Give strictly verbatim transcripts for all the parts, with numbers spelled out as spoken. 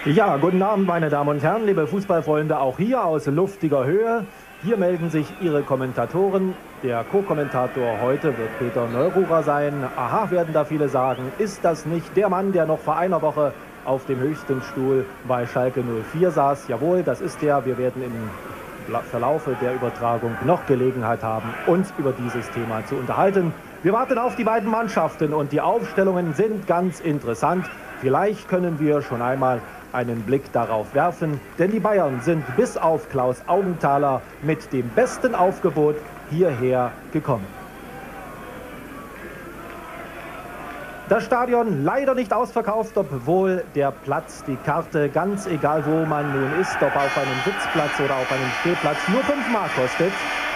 Ja, guten Abend, meine Damen und Herren, liebe Fußballfreunde, auch hier aus luftiger Höhe. Hier melden sich Ihre Kommentatoren. Der Co-Kommentator heute wird Peter Neururer sein. Aha, werden da viele sagen. Ist das nicht der Mann, der noch vor einer Woche auf dem höchsten Stuhl bei Schalke null vier saß? Jawohl, das ist der. Wir werden im Verlaufe der Übertragung noch Gelegenheit haben, uns über dieses Thema zu unterhalten. Wir warten auf die beiden Mannschaften und die Aufstellungen sind ganz interessant. Vielleicht können wir schon einmal einen Blick darauf werfen, denn die Bayern sind bis auf Klaus Augenthaler mit dem besten Aufgebot hierher gekommen. Das Stadion leider nicht ausverkauft, obwohl der Platz, die Karte, ganz egal wo man nun ist, ob auf einem Sitzplatz oder auf einem Stehplatz, nur fünf Mark kostet.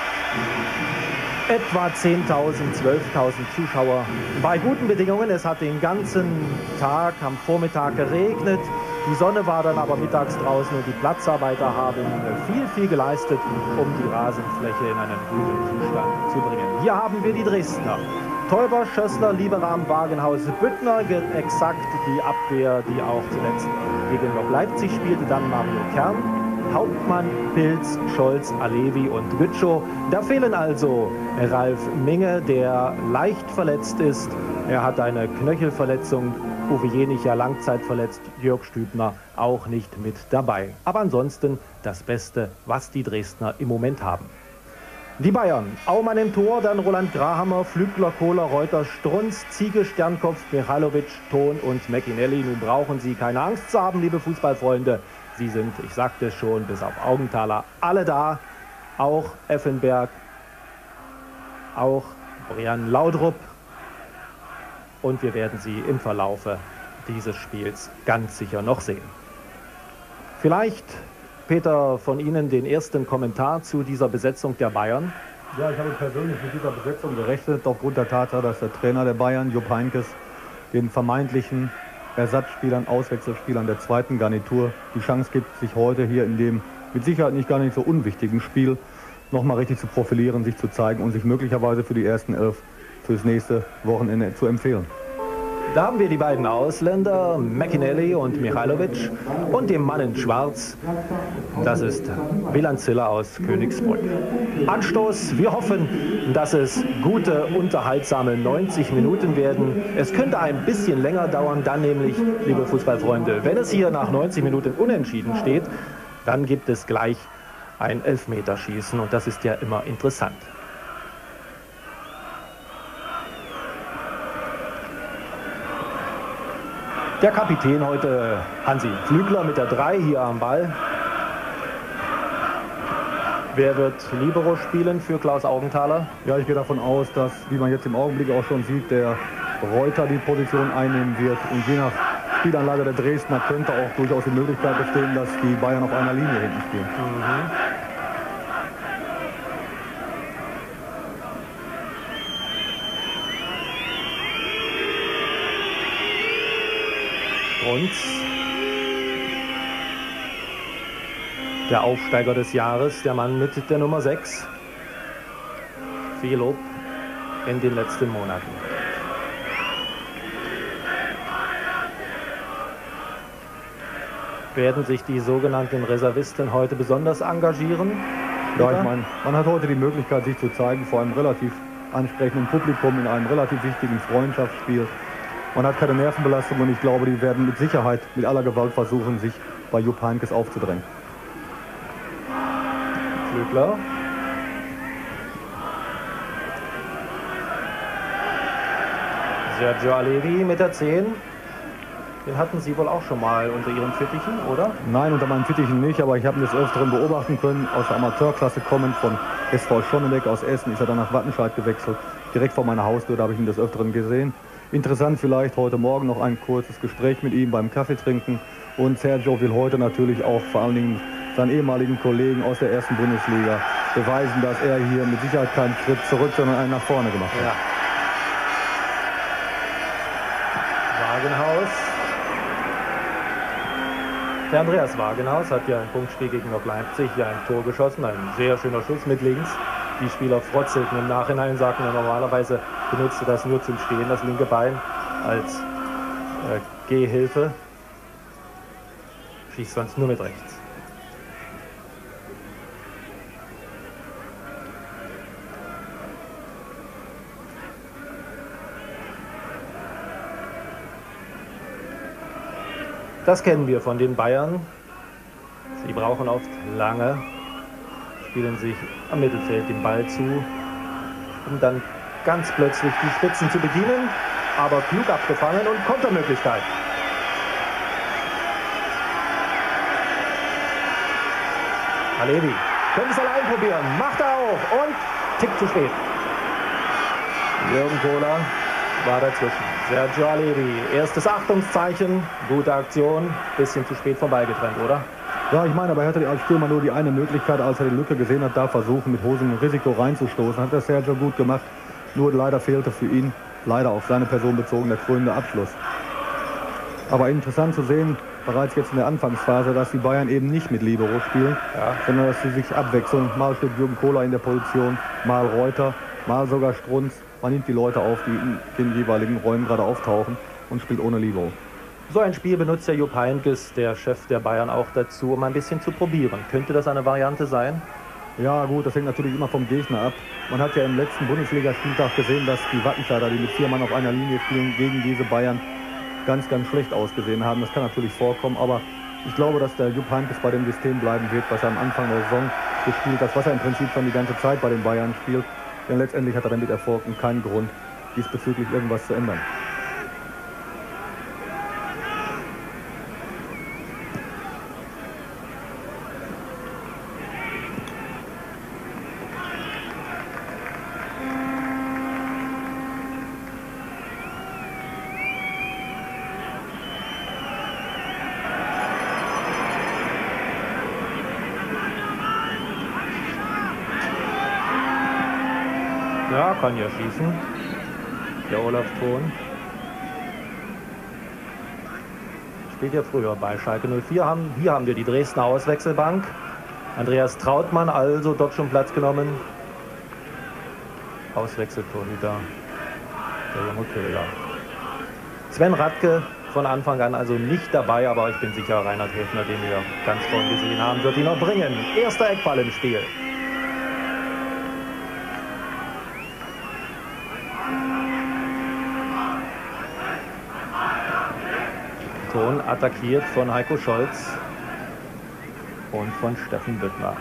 Etwa zehntausend, zwölftausend Zuschauer bei guten Bedingungen. Es hat den ganzen Tag am Vormittag geregnet. Die Sonne war dann aber mittags draußen und die Platzarbeiter haben viel, viel geleistet, um die Rasenfläche in einen guten Zustand zu bringen. Hier haben wir die Dresdner. Teuber, Schössler, Lieberrahm, Wagenhaus, Büttner, exakt die Abwehr, die auch zuletzt gegen Lok Leipzig spielte. Dann Mario Kern, Hauptmann, Pilz, Scholz, Alevi und Gütschow. Da fehlen also Ralf Minge, der leicht verletzt ist. Er hat eine Knöchelverletzung. Uwe Jenicher langzeitverletzt, Jörg Stübner auch nicht mit dabei. Aber ansonsten das Beste, was die Dresdner im Moment haben. Die Bayern, Aumann im Tor, dann Roland Grahammer, Flügler, Kohler, Reuter, Strunz, Ziege, Sternkopf, Michailovic, Thon und McInally. Nun brauchen Sie keine Angst zu haben, liebe Fußballfreunde. Sie sind, ich sagte es schon, bis auf Augenthaler alle da. Auch Effenberg, auch Brian Laudrup. Und wir werden sie im Verlaufe dieses Spiels ganz sicher noch sehen. Vielleicht, Peter, von Ihnen den ersten Kommentar zu dieser Besetzung der Bayern. Ja, ich habe persönlich mit dieser Besetzung gerechnet, aufgrund der Tatsache, dass der Trainer der Bayern, Jupp Heynckes, den vermeintlichen Ersatzspielern, Auswechselspielern der zweiten Garnitur die Chance gibt, sich heute hier in dem mit Sicherheit nicht gar nicht so unwichtigen Spiel nochmal richtig zu profilieren, sich zu zeigen und sich möglicherweise für die ersten elf fürs nächste Wochenende zu empfehlen. Da haben wir die beiden Ausländer, McInally und Michailovic, und den Mann in Schwarz, das ist Wieland Ziller aus Königsbrück. Anstoß, wir hoffen, dass es gute, unterhaltsame neunzig Minuten werden. Es könnte ein bisschen länger dauern, dann nämlich, liebe Fußballfreunde, wenn es hier nach neunzig Minuten unentschieden steht, dann gibt es gleich ein Elfmeterschießen und das ist ja immer interessant. Der Kapitän heute, Hansi Flügler mit der drei hier am Ball. Wer wird Libero spielen für Klaus Augenthaler? Ja, ich gehe davon aus, dass, wie man jetzt im Augenblick auch schon sieht, der Reuter die Position einnehmen wird. Und je nach Spielanlage der Dresdner könnte auch durchaus die Möglichkeit bestehen, dass die Bayern auf einer Linie hinten spielen. Mhm. Und der Aufsteiger des Jahres, der Mann mit der Nummer sechs. Viel Lob in den letzten Monaten. Werden sich die sogenannten Reservisten heute besonders engagieren? Ja, ich meine, man hat heute die Möglichkeit, sich zu zeigen vor einem relativ ansprechenden Publikum in einem relativ wichtigen Freundschaftsspiel. Man hat keine Nervenbelastung und ich glaube, die werden mit Sicherheit mit aller Gewalt versuchen, sich bei Jupp Heynckes aufzudrängen. Flügler. Sergio Alevi mit der zehn. Den hatten Sie wohl auch schon mal unter Ihren Fittichen, oder? Nein, unter meinen Fittichen nicht, aber ich habe ihn des Öfteren beobachten können. Aus der Amateurklasse kommend von S V Schonnebeck aus Essen ist er dann nach Wattenscheid gewechselt. Direkt vor meiner Haustür, da habe ich ihn des Öfteren gesehen. Interessant vielleicht heute Morgen noch ein kurzes Gespräch mit ihm beim Kaffeetrinken. Und Sergio will heute natürlich auch vor allen Dingen seinen ehemaligen Kollegen aus der ersten Bundesliga beweisen, dass er hier mit Sicherheit keinen Schritt zurück, sondern einen nach vorne gemacht hat. Ja. Wagenhaus. Der Andreas Wagenhaus hat ja im Punktspiel gegen Lok Leipzig ja ein Tor geschossen, ein sehr schöner Schuss mit links. Die Spieler frotzelten im Nachhinein, sagten er, normalerweise benutzte das nur zum Stehen, das linke Bein, als äh, Gehhilfe. schießt sonst nur mit rechts. Das kennen wir von den Bayern. Sie brauchen oft lange, spielen sich am Mittelfeld den Ball zu, um dann ganz plötzlich die Spitzen zu bedienen, aber klug abgefangen und Kontermöglichkeit. Alevi könnte es allein probieren, macht er auch und Tick zu spät. Jürgen Kohler war dazwischen. Sergio Alevi, erstes Achtungszeichen, gute Aktion, bisschen zu spät vom Ball getrennt, oder? Ja, ich meine, aber er hatte als Stürmer nur die eine Möglichkeit, als er die Lücke gesehen hat, da versuchen, mit hohem Risiko reinzustoßen. Hat das Sergio gut gemacht, nur leider fehlte für ihn, leider auf seine Person bezogen, der krönende Abschluss. Aber interessant zu sehen, bereits jetzt in der Anfangsphase, dass die Bayern eben nicht mit Libero spielen, ja, sondern dass sie sich abwechseln. Mal steht Jürgen Kohler in der Position, mal Reuter, mal sogar Strunz. Man nimmt die Leute auf, die in den jeweiligen Räumen gerade auftauchen und spielt ohne Libero. So ein Spiel benutzt der Jupp Heynckes, der Chef der Bayern, auch dazu, um ein bisschen zu probieren. Könnte das eine Variante sein? Ja gut, das hängt natürlich immer vom Gegner ab. Man hat ja im letzten Bundesligaspieltag gesehen, dass die Wattenscheider, die mit vier Mann auf einer Linie spielen, gegen diese Bayern ganz, ganz schlecht ausgesehen haben. Das kann natürlich vorkommen, aber ich glaube, dass der Jupp Heynckes bei dem System bleiben wird, was er am Anfang der Saison gespielt hat, was er im Prinzip schon die ganze Zeit bei den Bayern spielt. Denn letztendlich hat er damit Erfolg und keinen Grund, diesbezüglich irgendwas zu ändern. Ja, kann ja schießen. Der Olaf Thon spielt ja früher bei Schalke null vier. Haben, hier haben wir die Dresdner Auswechselbank. Andreas Trautmann also dort schon Platz genommen. Auswechseltorhüter der junge Köhler. Sven Radke von Anfang an also nicht dabei, aber ich bin sicher, Reinhard Höfner, den wir ganz vorhin gesehen haben, wird ihn noch bringen. Erster Eckball im Spiel. Thon attackiert von Heiko Scholz und von Steffen Büttner.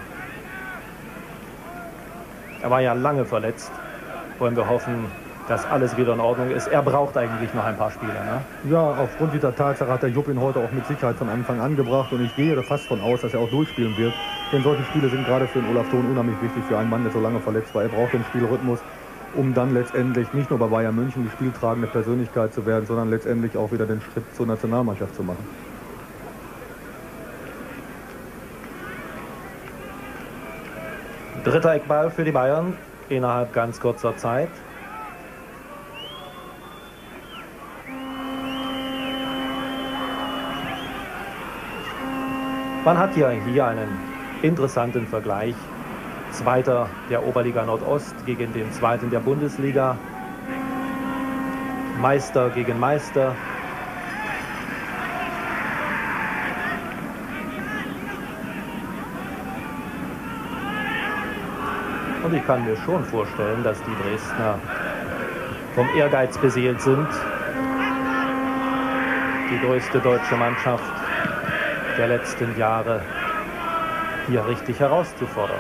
Er war ja lange verletzt. Wollen wir hoffen, dass alles wieder in Ordnung ist. Er braucht eigentlich noch ein paar Spiele, ne? Ja, aufgrund dieser Tatsache hat der Jupp ihn heute auch mit Sicherheit von Anfang an gebracht. Und ich gehe da fast von aus, dass er auch durchspielen wird. Denn solche Spiele sind gerade für den Olaf Thon unheimlich wichtig für einen Mann, der so lange verletzt war. Er braucht den Spielrhythmus, um dann letztendlich nicht nur bei Bayern München die spieltragende Persönlichkeit zu werden, sondern letztendlich auch wieder den Schritt zur Nationalmannschaft zu machen. Dritter Eckball für die Bayern innerhalb ganz kurzer Zeit. Man hat ja hier einen interessanten Vergleich. Zweiter der Oberliga Nordost gegen den Zweiten der Bundesliga. Meister gegen Meister. Und ich kann mir schon vorstellen, dass die Dresdner vom Ehrgeiz beseelt sind, die größte deutsche Mannschaft der letzten Jahre hier richtig herauszufordern.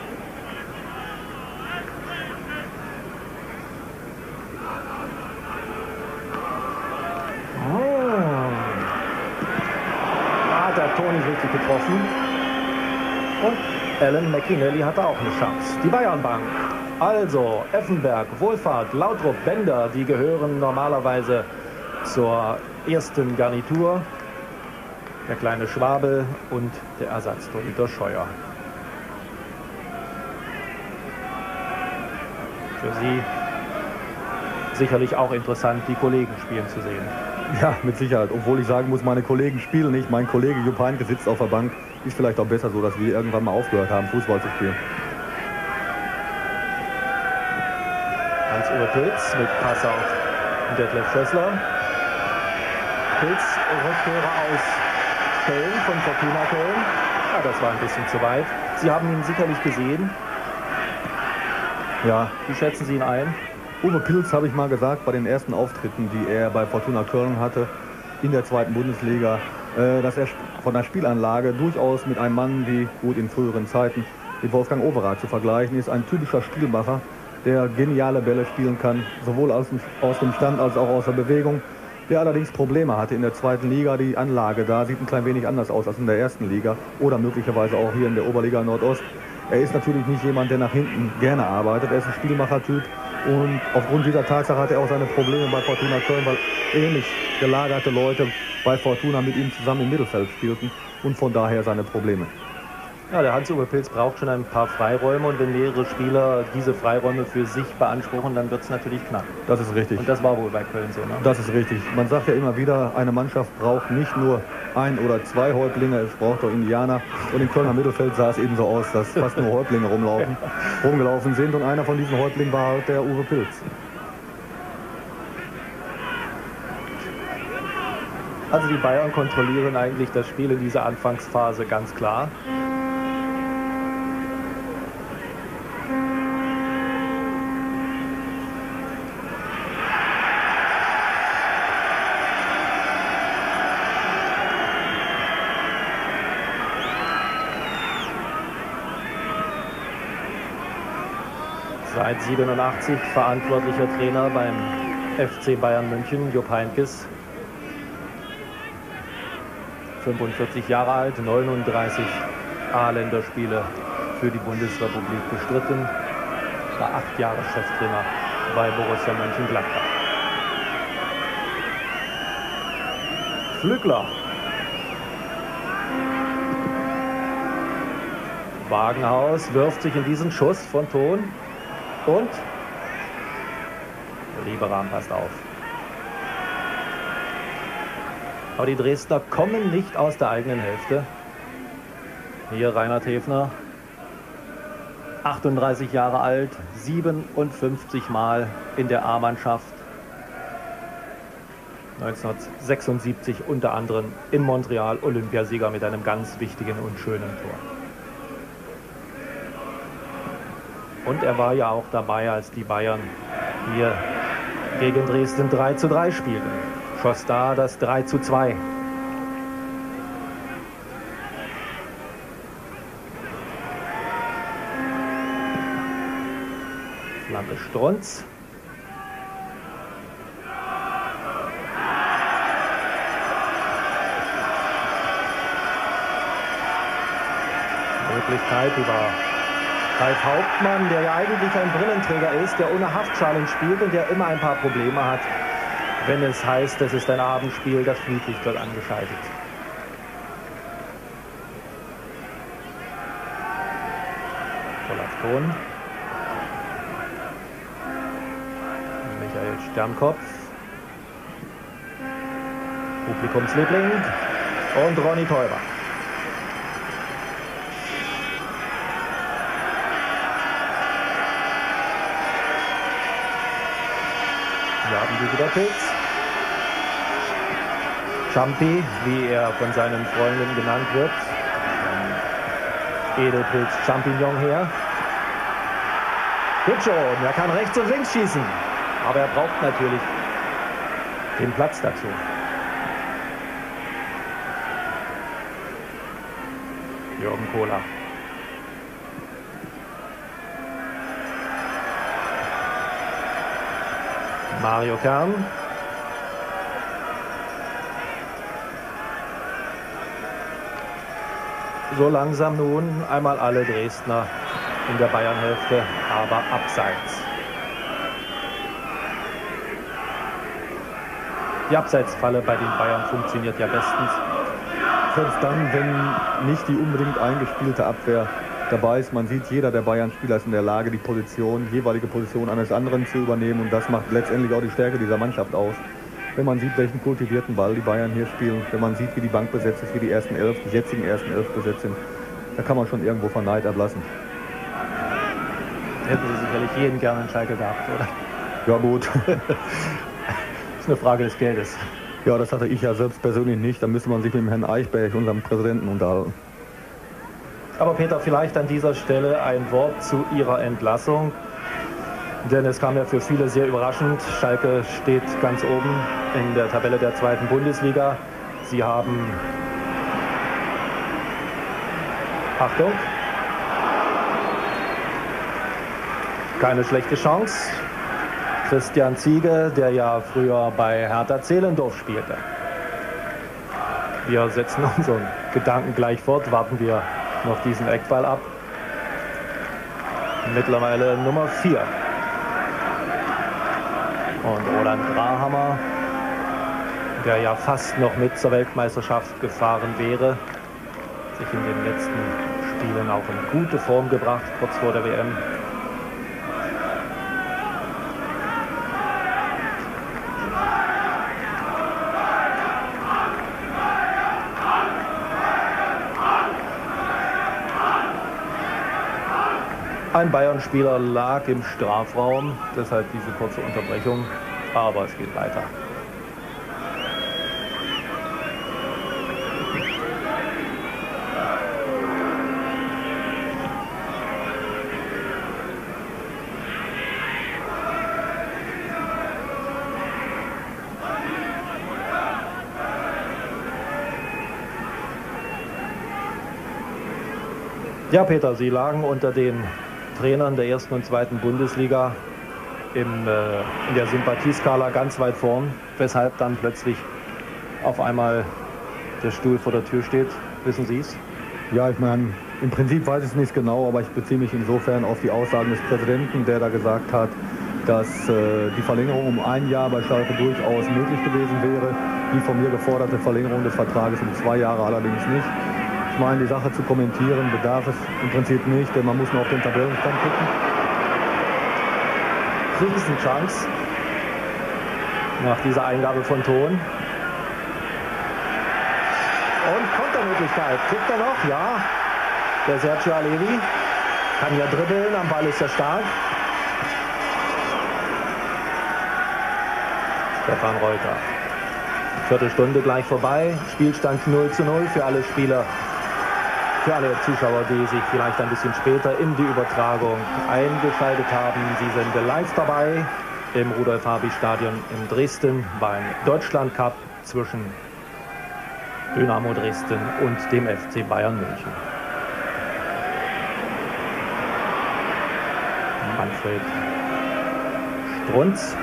Nicht richtig getroffen. Und Alan McInally hatte auch eine Chance. Die Bayernbank. Also Effenberg, Wohlfahrt, Lautrup, Bender, die gehören normalerweise zur ersten Garnitur. Der kleine Schwabel und der Ersatztorhüter Scheuer. Für sie sicherlich auch interessant, die Kollegen spielen zu sehen. Ja, mit Sicherheit. Obwohl ich sagen muss, meine Kollegen spielen nicht. Mein Kollege Jupp Heynckes sitzt auf der Bank. Ist vielleicht auch besser so, dass wir irgendwann mal aufgehört haben, Fußball zu spielen. Hans-Uwe Pilz mit Pass auf Detlef Schössler. Pilz Rückkehrer aus Köln, von Fortuna Köln. Ja, das war ein bisschen zu weit. Sie haben ihn sicherlich gesehen. Ja. Wie schätzen Sie ihn ein? Uwe Pilz, habe ich mal gesagt, bei den ersten Auftritten, die er bei Fortuna Köln hatte, in der zweiten Bundesliga, äh, dass er von der Spielanlage durchaus mit einem Mann wie, gut in früheren Zeiten, mit Wolfgang Overath zu vergleichen ist, ein typischer Spielmacher, der geniale Bälle spielen kann, sowohl aus dem, aus dem Stand als auch aus der Bewegung, der allerdings Probleme hatte in der zweiten Liga. Die Anlage da sieht ein klein wenig anders aus als in der ersten Liga oder möglicherweise auch hier in der Oberliga Nordost. Er ist natürlich nicht jemand, der nach hinten gerne arbeitet, er ist ein Spielmachertyp und aufgrund dieser Tatsache hat er auch seine Probleme bei Fortuna Köln, weil ähnlich gelagerte Leute bei Fortuna mit ihm zusammen im Mittelfeld spielten und von daher seine Probleme. Ja, der Hans-Uwe Pilz braucht schon ein paar Freiräume und wenn mehrere Spieler diese Freiräume für sich beanspruchen, dann wird es natürlich knapp. Das ist richtig. Und das war wohl bei Köln so, ne? Das ist richtig. Man sagt ja immer wieder, eine Mannschaft braucht nicht nur ein oder zwei Häuptlinge, es braucht auch Indianer. Und im Kölner Mittelfeld sah es eben so aus, dass fast nur Häuptlinge rumlaufen, rumgelaufen sind. Und einer von diesen Häuptlingen war halt der Uwe Pilz. Also die Bayern kontrollieren eigentlich das Spiel in dieser Anfangsphase ganz klar. Seit siebenundachtzig verantwortlicher Trainer beim F C Bayern München, Jupp Heynckes. fünfundvierzig Jahre alt, neununddreißig A-Länderspiele für die Bundesrepublik bestritten. War acht Jahre Cheftrainer bei Borussia Mönchengladbach. Flügler. Wagenhaus wirft sich in diesen Schuss von Thon. Und Lieberahn passt auf. Aber die Dresdner kommen nicht aus der eigenen Hälfte. Hier Reinhard Häfner, achtunddreißig Jahre alt, siebenundfünfzig Mal in der A-Mannschaft. neunzehnhundertsechsundsiebzig unter anderem in Montreal Olympiasieger mit einem ganz wichtigen und schönen Tor. Und er war ja auch dabei, als die Bayern hier gegen Dresden drei zu drei spielten. Schoss da das drei zu zwei. Flanke Strunz. Möglichkeit über Ralf Hauptmann, der ja eigentlich ein Brillenträger ist, der ohne Haftschalen spielt und der immer ein paar Probleme hat, wenn es heißt, es ist ein Abendspiel, das Flutlicht wird angeschaltet. Olaf Thon. Michael Sternkopf. Publikumsliebling. Und Ronny Teuber. Wir haben die wieder Pilz. Champi, wie er von seinen Freunden genannt wird. Edelpilz Champignon her. Gut schon, er kann rechts und links schießen. Aber er braucht natürlich den Platz dazu. Jürgen Kohler. Mario Kern. So langsam nun einmal alle Dresdner in der Bayernhälfte, aber abseits. Die Abseitsfalle bei den Bayern funktioniert ja bestens. Selbst dann, wenn nicht die unbedingt eingespielte Abwehr dabei ist. Man sieht, jeder der Bayern-Spieler ist in der Lage, die Position, jeweilige Position eines anderen zu übernehmen. Und das macht letztendlich auch die Stärke dieser Mannschaft aus. Wenn man sieht, welchen kultivierten Ball die Bayern hier spielen, wenn man sieht, wie die Bank besetzt ist, wie die ersten elf, die jetzigen ersten elf besetzt sind, da kann man schon irgendwo von Neid erblassen. Hätten Sie sicherlich jeden gerne in Schalke gehabt, oder? Ja gut. Das ist eine Frage des Geldes. Ja, das hatte ich ja selbst persönlich nicht. Da müsste man sich mit dem Herrn Eichberg, unserem Präsidenten, unterhalten. Aber Peter, vielleicht an dieser Stelle ein Wort zu Ihrer Entlassung. Denn es kam ja für viele sehr überraschend. Schalke steht ganz oben in der Tabelle der zweiten Bundesliga. Sie haben, Achtung, keine schlechte Chance. Christian Ziege, der ja früher bei Hertha Zehlendorf spielte. Wir setzen unseren Gedanken gleich fort, warten wir noch diesen Eckball ab. Mittlerweile Nummer vier. Und Roland Grahammer, der ja fast noch mit zur Weltmeisterschaft gefahren wäre, sich in den letzten Spielen auch in gute Form gebracht, kurz vor der W M. Ein Bayern-Spieler lag im Strafraum, deshalb diese kurze Unterbrechung, aber es geht weiter. Ja, Peter, Sie lagen unter den Trainern der ersten und zweiten Bundesliga im, äh, in der Sympathieskala ganz weit vorn, weshalb dann plötzlich auf einmal der Stuhl vor der Tür steht. Wissen Sie es? Ja, ich meine, im Prinzip weiß ich es nicht genau, aber ich beziehe mich insofern auf die Aussagen des Präsidenten, der da gesagt hat, dass äh, die Verlängerung um ein Jahr bei Schalke durchaus möglich gewesen wäre. Die von mir geforderte Verlängerung des Vertrages um zwei Jahre allerdings nicht. Ich meine, die Sache zu kommentieren bedarf es im Prinzip nicht, denn man muss nur auf den Tabellenstand gucken. Riesenchance nach dieser Eingabe von Ton. Und Kontermöglichkeit. Kriegt er noch? Ja. Der Sergio Allevi kann ja dribbeln, am Ball ist er stark. Stefan Reuter. Viertelstunde gleich vorbei. Spielstand null zu null für alle Spieler. Für alle Zuschauer, die sich vielleicht ein bisschen später in die Übertragung eingeschaltet haben. Sie sind live dabei im Rudolf-Habich-Stadion in Dresden beim Deutschland-Cup zwischen Dynamo Dresden und dem F C Bayern München. Manfred Strunz.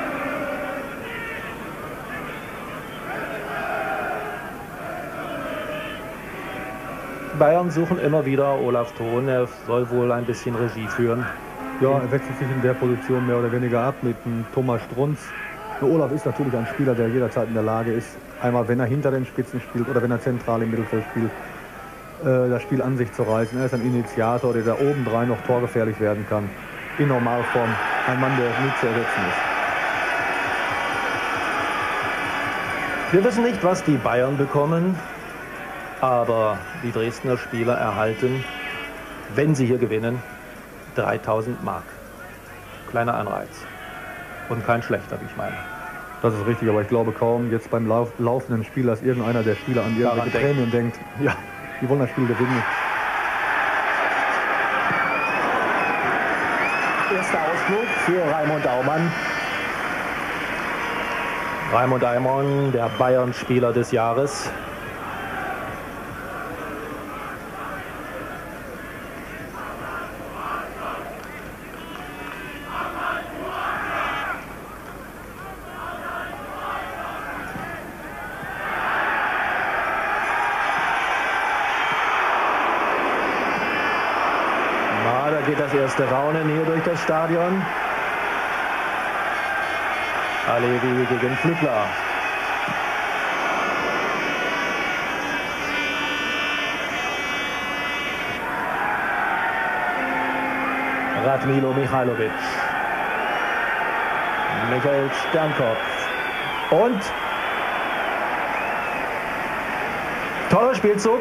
Bayern suchen immer wieder Olaf Thon, er soll wohl ein bisschen Regie führen. Ja, er wechselt sich in der Position mehr oder weniger ab mit dem Thomas Strunz. Der Olaf ist natürlich ein Spieler, der jederzeit in der Lage ist, einmal wenn er hinter den Spitzen spielt oder wenn er zentral im Mittelfeld spielt, äh, das Spiel an sich zu reißen. Er ist ein Initiator, der da obendrein noch torgefährlich werden kann. In Normalform ein Mann, der nicht zu ersetzen ist. Wir wissen nicht, was die Bayern bekommen. Aber die Dresdner Spieler erhalten, wenn sie hier gewinnen, dreitausend Mark. Kleiner Anreiz. Und kein schlechter, wie ich meine. Das ist richtig, aber ich glaube kaum jetzt beim lauf laufenden Spiel, dass irgendeiner der Spieler an irgendwelche Prämien denkt. Ja, die wollen das Spiel gewinnen. Erster Ausflug für Raimund Aumann. Raimund Aumann, der Bayern-Spieler des Jahres. Geht das erste Raunen hier durch das Stadion. Allevi gegen Flügler. Radmilo Michailovic. Michael Sternkopf. Und toller Spielzug.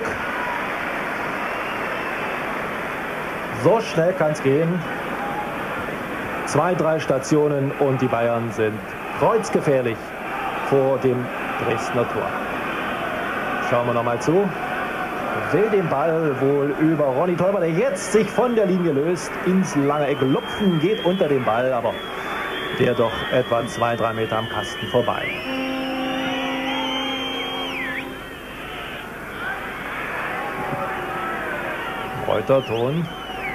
So schnell kann es gehen. Zwei, drei Stationen und die Bayern sind kreuzgefährlich vor dem Dresdner Tor. Schauen wir noch mal zu. Will den Ball wohl über Ronny Teuber, der jetzt sich von der Linie löst, ins lange Eck lupfen, geht unter den Ball, aber der doch etwa zwei, drei Meter am Kasten vorbei. Reuter-Ton.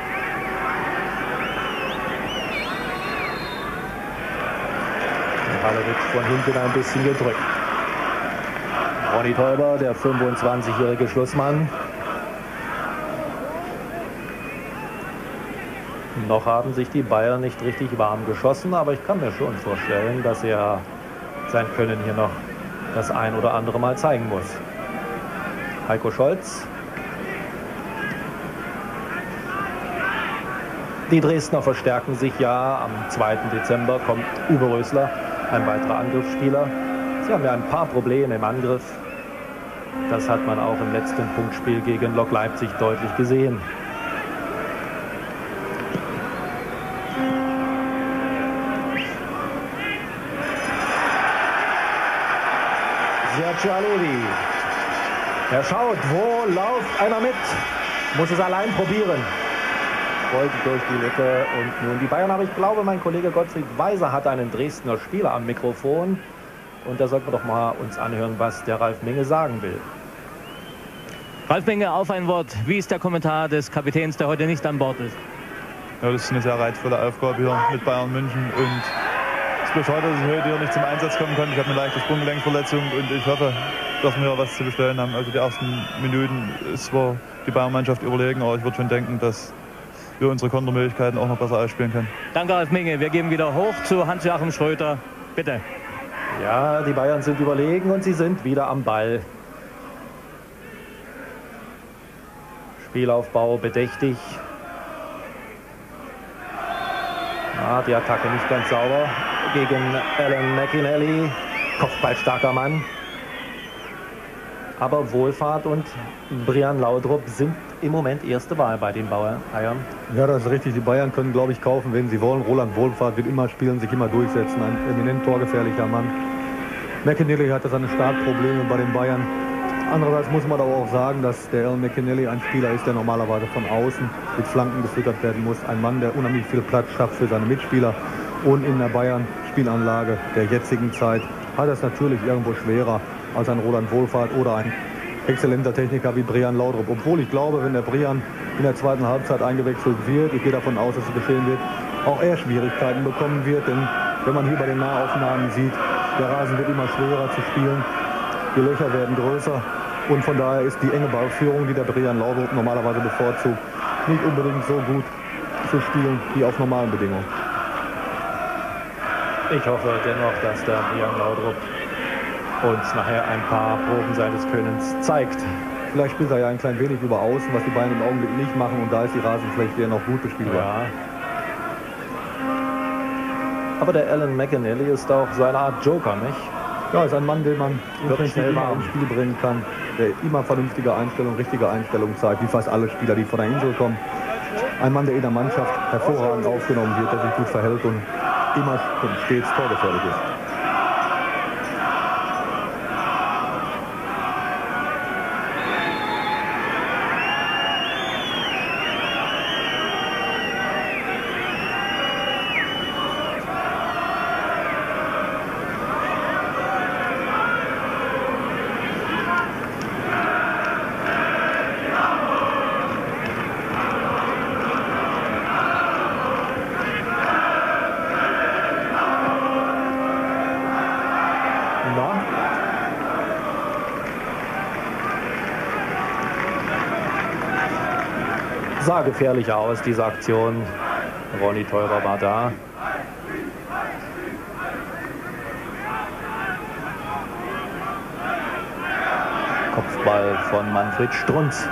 Der Ball wird von hinten ein bisschen gedrückt. Ronny Teuber, der fünfundzwanzigjährige Schlussmann. Noch haben sich die Bayern nicht richtig warm geschossen, aber ich kann mir schon vorstellen, dass er sein Können hier noch das ein oder andere Mal zeigen muss. Heiko Scholz. Die Dresdner verstärken sich ja. Am zweiten Dezember kommt Uwe Rösler, ein weiterer Angriffsspieler. Sie haben ja ein paar Probleme im Angriff. Das hat man auch im letzten Punktspiel gegen Lok Leipzig deutlich gesehen. Sergio Allevi. Er schaut, wo lauft einer mit. Muss es allein probieren. Rollt durch die Lücke und nun die Bayern. Aber ich glaube, mein Kollege Gottfried Weiser hat einen Dresdner Spieler am Mikrofon. Und da sollten wir doch mal uns anhören, was der Ralf Minge sagen will. Ralf Minge, auf ein Wort. Wie ist der Kommentar des Kapitäns, der heute nicht an Bord ist? Ja, das ist eine sehr reizvolle Aufgabe hier mit Bayern München. Und es ist mir schade, dass ich heute hier nicht zum Einsatz kommen konnte. Ich habe eine leichte Sprunggelenkverletzung und ich hoffe, dass wir was zu bestellen haben. Also die ersten Minuten ist zwar die Bayern-Mannschaft überlegen, aber ich würde schon denken, dass wir unsere Kontermöglichkeiten auch noch besser ausspielen können. Danke, Ralf Minge. Wir gehen wieder hoch zu Hans-Joachim Schröter. Bitte. Ja, die Bayern sind überlegen und sie sind wieder am Ball. Spielaufbau bedächtig. Ja, die Attacke nicht ganz sauber gegen Alan McInally. Kopfballstarker Mann. Aber Wohlfahrt und Brian Laudrup sind im Moment erste Wahl bei den Bayern. Ja, das ist richtig. Die Bayern können, glaube ich, kaufen, wenn sie wollen. Roland Wohlfahrt wird immer spielen, sich immer durchsetzen. Ein eminent torgefährlicher Mann. McInally hatte seine Startprobleme bei den Bayern. Andererseits muss man aber auch sagen, dass der Alan McInally ein Spieler ist, der normalerweise von außen mit Flanken gefüttert werden muss. Ein Mann, der unheimlich viel Platz schafft für seine Mitspieler. Und in der Bayern-Spielanlage der jetzigen Zeit hat er es natürlich irgendwo schwerer als ein Roland Wohlfahrt oder ein exzellenter Techniker wie Brian Laudrup. Obwohl ich glaube, wenn der Brian in der zweiten Halbzeit eingewechselt wird, ich gehe davon aus, dass es geschehen wird, auch er Schwierigkeiten bekommen wird. Denn wenn man hier bei den Nahaufnahmen sieht, der Rasen wird immer schwerer zu spielen, die Löcher werden größer und von daher ist die enge Ballführung, die der Brian Laudrup normalerweise bevorzugt, nicht unbedingt so gut zu spielen wie auf normalen Bedingungen. Ich hoffe dennoch, dass der Brian Laudrup uns nachher ein paar Proben seines Könnens zeigt. Vielleicht spielt er ja ein klein wenig über außen, was die Bayern im Augenblick nicht machen, und da ist die Rasenfläche ja noch gut bespielbar. Ja. Aber der Alan McInally ist auch so eine Art Joker, nicht? Ja, ist ein Mann, den man im Wird Prinzip schnell immer warm. ins Spiel bringen kann, der immer vernünftige Einstellung, richtige Einstellung zeigt, wie fast alle Spieler, die von der Insel kommen. Ein Mann, der in der Mannschaft hervorragend aufgenommen wird, der sich gut verhält und immer und stets torgefährlich ist. Sah gefährlich aus, diese Aktion. Ronny Teuber war da. Kopfball von Manfred Strunz.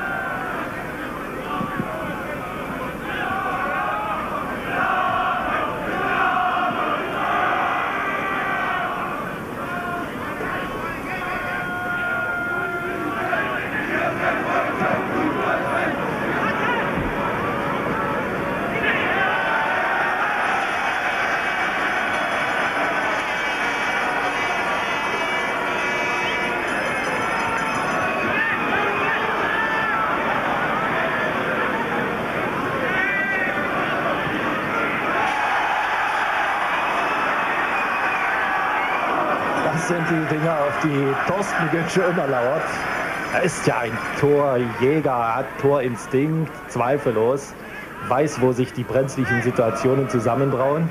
die Thorsten Götzsche immer lauert. Er ist ja ein Torjäger, hat Torinstinkt, zweifellos. Weiß, wo sich die brenzlichen Situationen zusammenbrauen.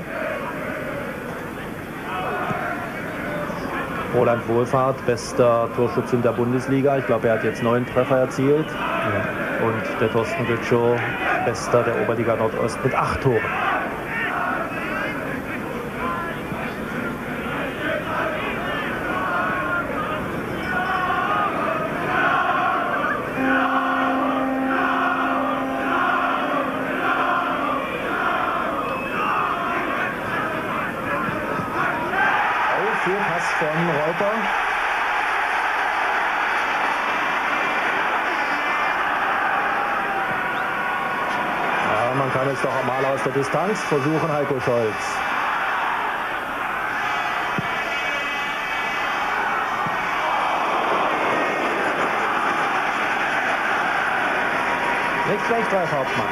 Roland Wohlfahrt, bester Torschütze in der Bundesliga. Ich glaube, er hat jetzt neun Treffer erzielt. Ja. Und der Thorsten Götzsche, bester der Oberliga Nordost mit acht Toren. Von Reuter. Ja, man kann es doch mal aus der Distanz versuchen, Heiko Scholz. Nicht schlecht, Ralf Hauptmann.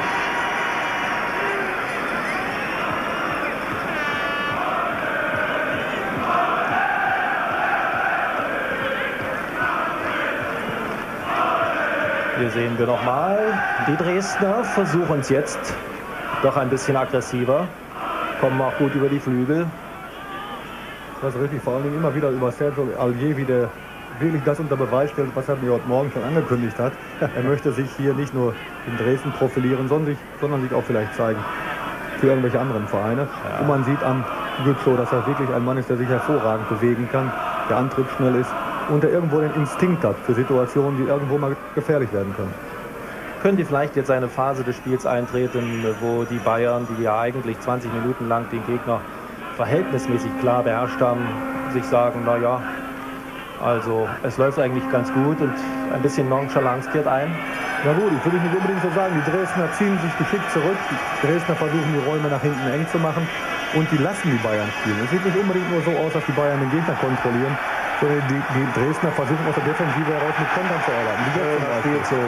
Hier sehen wir nochmal, die Dresdner versuchen es jetzt doch ein bisschen aggressiver, kommen auch gut über die Flügel. Das ist richtig, vor allen Dingen immer wieder über Sergio Allier, wie der wirklich das unter Beweis stellt, was er mir heute Morgen schon angekündigt hat. Er möchte sich hier nicht nur in Dresden profilieren, sondern sich, sondern sich auch vielleicht zeigen für irgendwelche anderen Vereine. Ja. Und man sieht an Götzsche, dass er wirklich ein Mann ist, der sich hervorragend bewegen kann, der antriebsschnell ist und der irgendwo den Instinkt hat für Situationen, die irgendwo mal gefährlich werden können. Könnte vielleicht jetzt eine Phase des Spiels eintreten, wo die Bayern, die ja eigentlich zwanzig Minuten lang den Gegner verhältnismäßig klar beherrscht haben, sich sagen, naja, also es läuft eigentlich ganz gut und ein bisschen Nonchalance kehrt ein. Na gut, ich würde nicht unbedingt so sagen, die Dresdner ziehen sich geschickt zurück, die Dresdner versuchen die Räume nach hinten eng zu machen und die lassen die Bayern spielen. Es sieht nicht unbedingt nur so aus, dass die Bayern den Gegner kontrollieren, sondern die, die Dresdner versuchen aus der Defensive heraus mit Kontern zu arbeiten. Die ja, spielt so.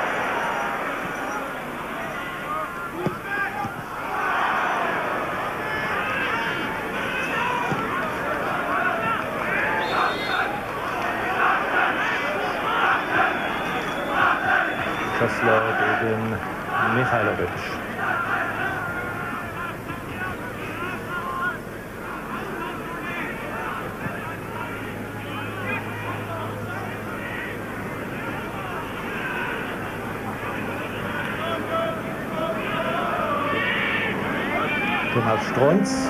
Schössler gegen Michailovic. Thomas Strunz.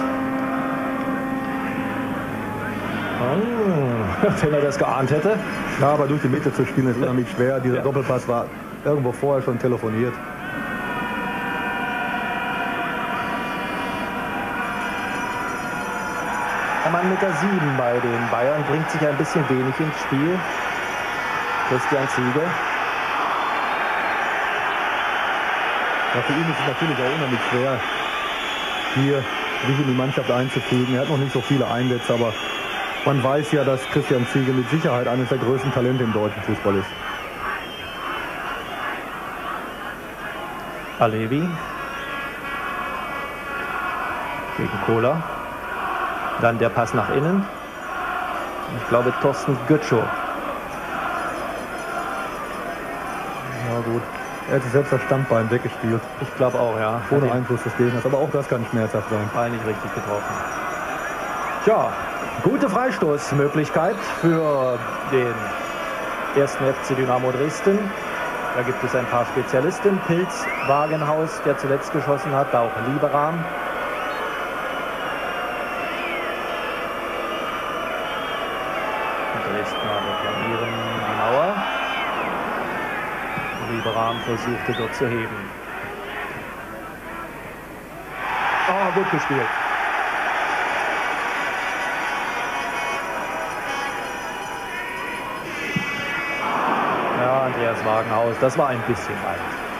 Oh, wenn er das geahnt hätte. Ja, aber durch die Mitte zu spielen ist unheimlich schwer. Dieser ja. Doppelpass war irgendwo vorher schon telefoniert. Der Mann mit der sieben bei den Bayern bringt sich ein bisschen wenig ins Spiel. Christian Ziege. Ja, für ihn ist es natürlich auch unheimlich schwer, hier sich in die Mannschaft einzufügen. Er hat noch nicht so viele Einsätze, aber man weiß ja, dass Christian Ziege mit Sicherheit eines der größten Talente im deutschen Fußball ist. Alevi gegen Kohler. Dann der Pass nach innen. Ich glaube, Thorsten Götzsche. Ja gut, er hat sich selbst das Standbein weggespielt. Ich glaube auch, ja. Ohne Einfluss des Gegners, aber auch das kann schmerzhaft sein. Eigentlich richtig getroffen. Tja, gute Freistoßmöglichkeit für den ersten F C Dynamo Dresden. Da gibt es ein paar Spezialisten. Pilz, Wagenhaus, der zuletzt geschossen hat, auch Lieberahn. Die Dresdner reklamieren die Mauer. Lieberahn versuchte dort zu heben. Oh, gut gespielt. Ja, Andreas Wagenhaus, das war ein bisschen weit.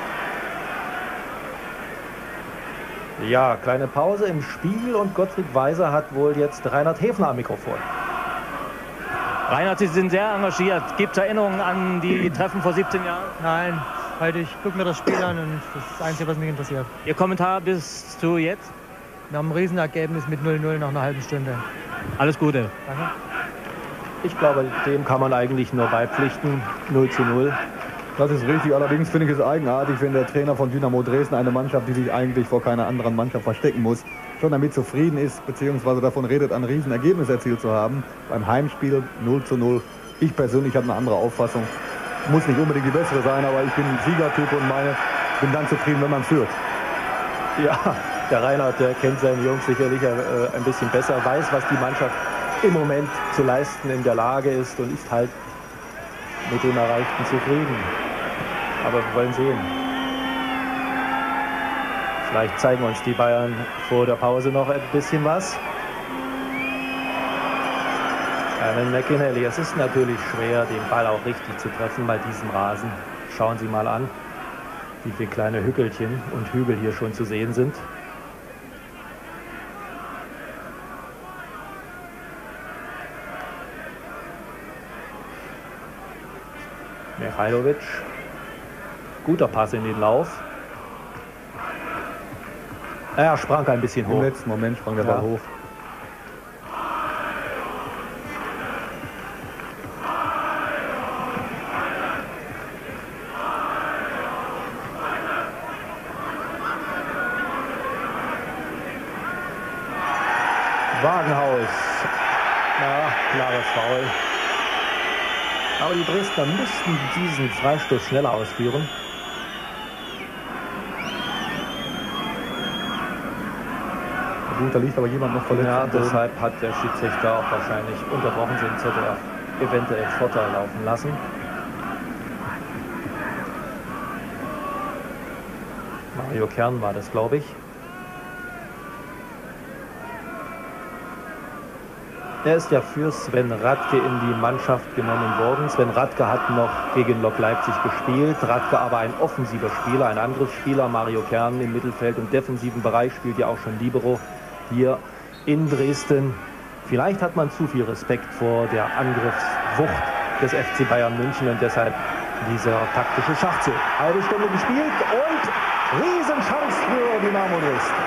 Ja, kleine Pause im Spiel und Gottfried Weiser hat wohl jetzt Reinhard Häfner am Mikrofon. Reinhard, Sie sind sehr engagiert. Gibt es Erinnerungen an die Treffen vor siebzehn Jahren? Nein, halt ich gucke mir das Spiel an und das ist das Einzige, was mich interessiert. Ihr Kommentar bis zu jetzt? Wir haben ein Riesenergebnis mit null null nach einer halben Stunde. Alles Gute. Danke. Ich glaube, dem kann man eigentlich nur beipflichten. null zu null. Das ist richtig. Allerdings finde ich es eigenartig, wenn der Trainer von Dynamo Dresden, eine Mannschaft, die sich eigentlich vor keiner anderen Mannschaft verstecken muss, schon damit zufrieden ist, beziehungsweise davon redet, ein Riesenergebnis erzielt zu haben. Beim Heimspiel null zu null. Ich persönlich habe eine andere Auffassung. Muss nicht unbedingt die bessere sein, aber ich bin ein Siegertyp und meine, bin dann zufrieden, wenn man führt. Ja, der Reinhard, der kennt seine Jungs sicherlich äh, ein bisschen besser, weiß, was die Mannschaft im Moment zu leisten in der Lage ist und ist halt mit dem Erreichten zufrieden. Aber wir wollen sehen. Vielleicht zeigen uns die Bayern vor der Pause noch ein bisschen was. Alan McInally, es ist natürlich schwer, den Ball auch richtig zu treffen bei diesem Rasen. Schauen Sie mal an, wie viele kleine Hückelchen und Hügel hier schon zu sehen sind. Michailovic, guter Pass in den Lauf. Er sprang ein bisschen hoch. Im letzten Moment sprang der Ball Ja. hoch. Wagenhaus. Ja, klares Foul. Aber die Dresdner müssten diesen Freistoß schneller ausführen. Gut, da liegt aber jemand noch verletzt. Ja, am Boden. deshalb hat der Schiedsrichter auch wahrscheinlich unterbrochen, den Z D F eventuell Vorteil laufen lassen. Mario Kern war das, glaube ich. Er ist ja für Sven Radke in die Mannschaft genommen worden. Sven Radke hat noch gegen Lok Leipzig gespielt. Radke aber ein offensiver Spieler, ein Angriffsspieler. Mario Kern im Mittelfeld und defensiven Bereich spielt ja auch schon Libero hier in Dresden. Vielleicht hat man zu viel Respekt vor der Angriffswucht des F C Bayern München und deshalb dieser taktische Schachzug. Halbe Stunde gespielt und Riesenchance für Dynamo Dresden.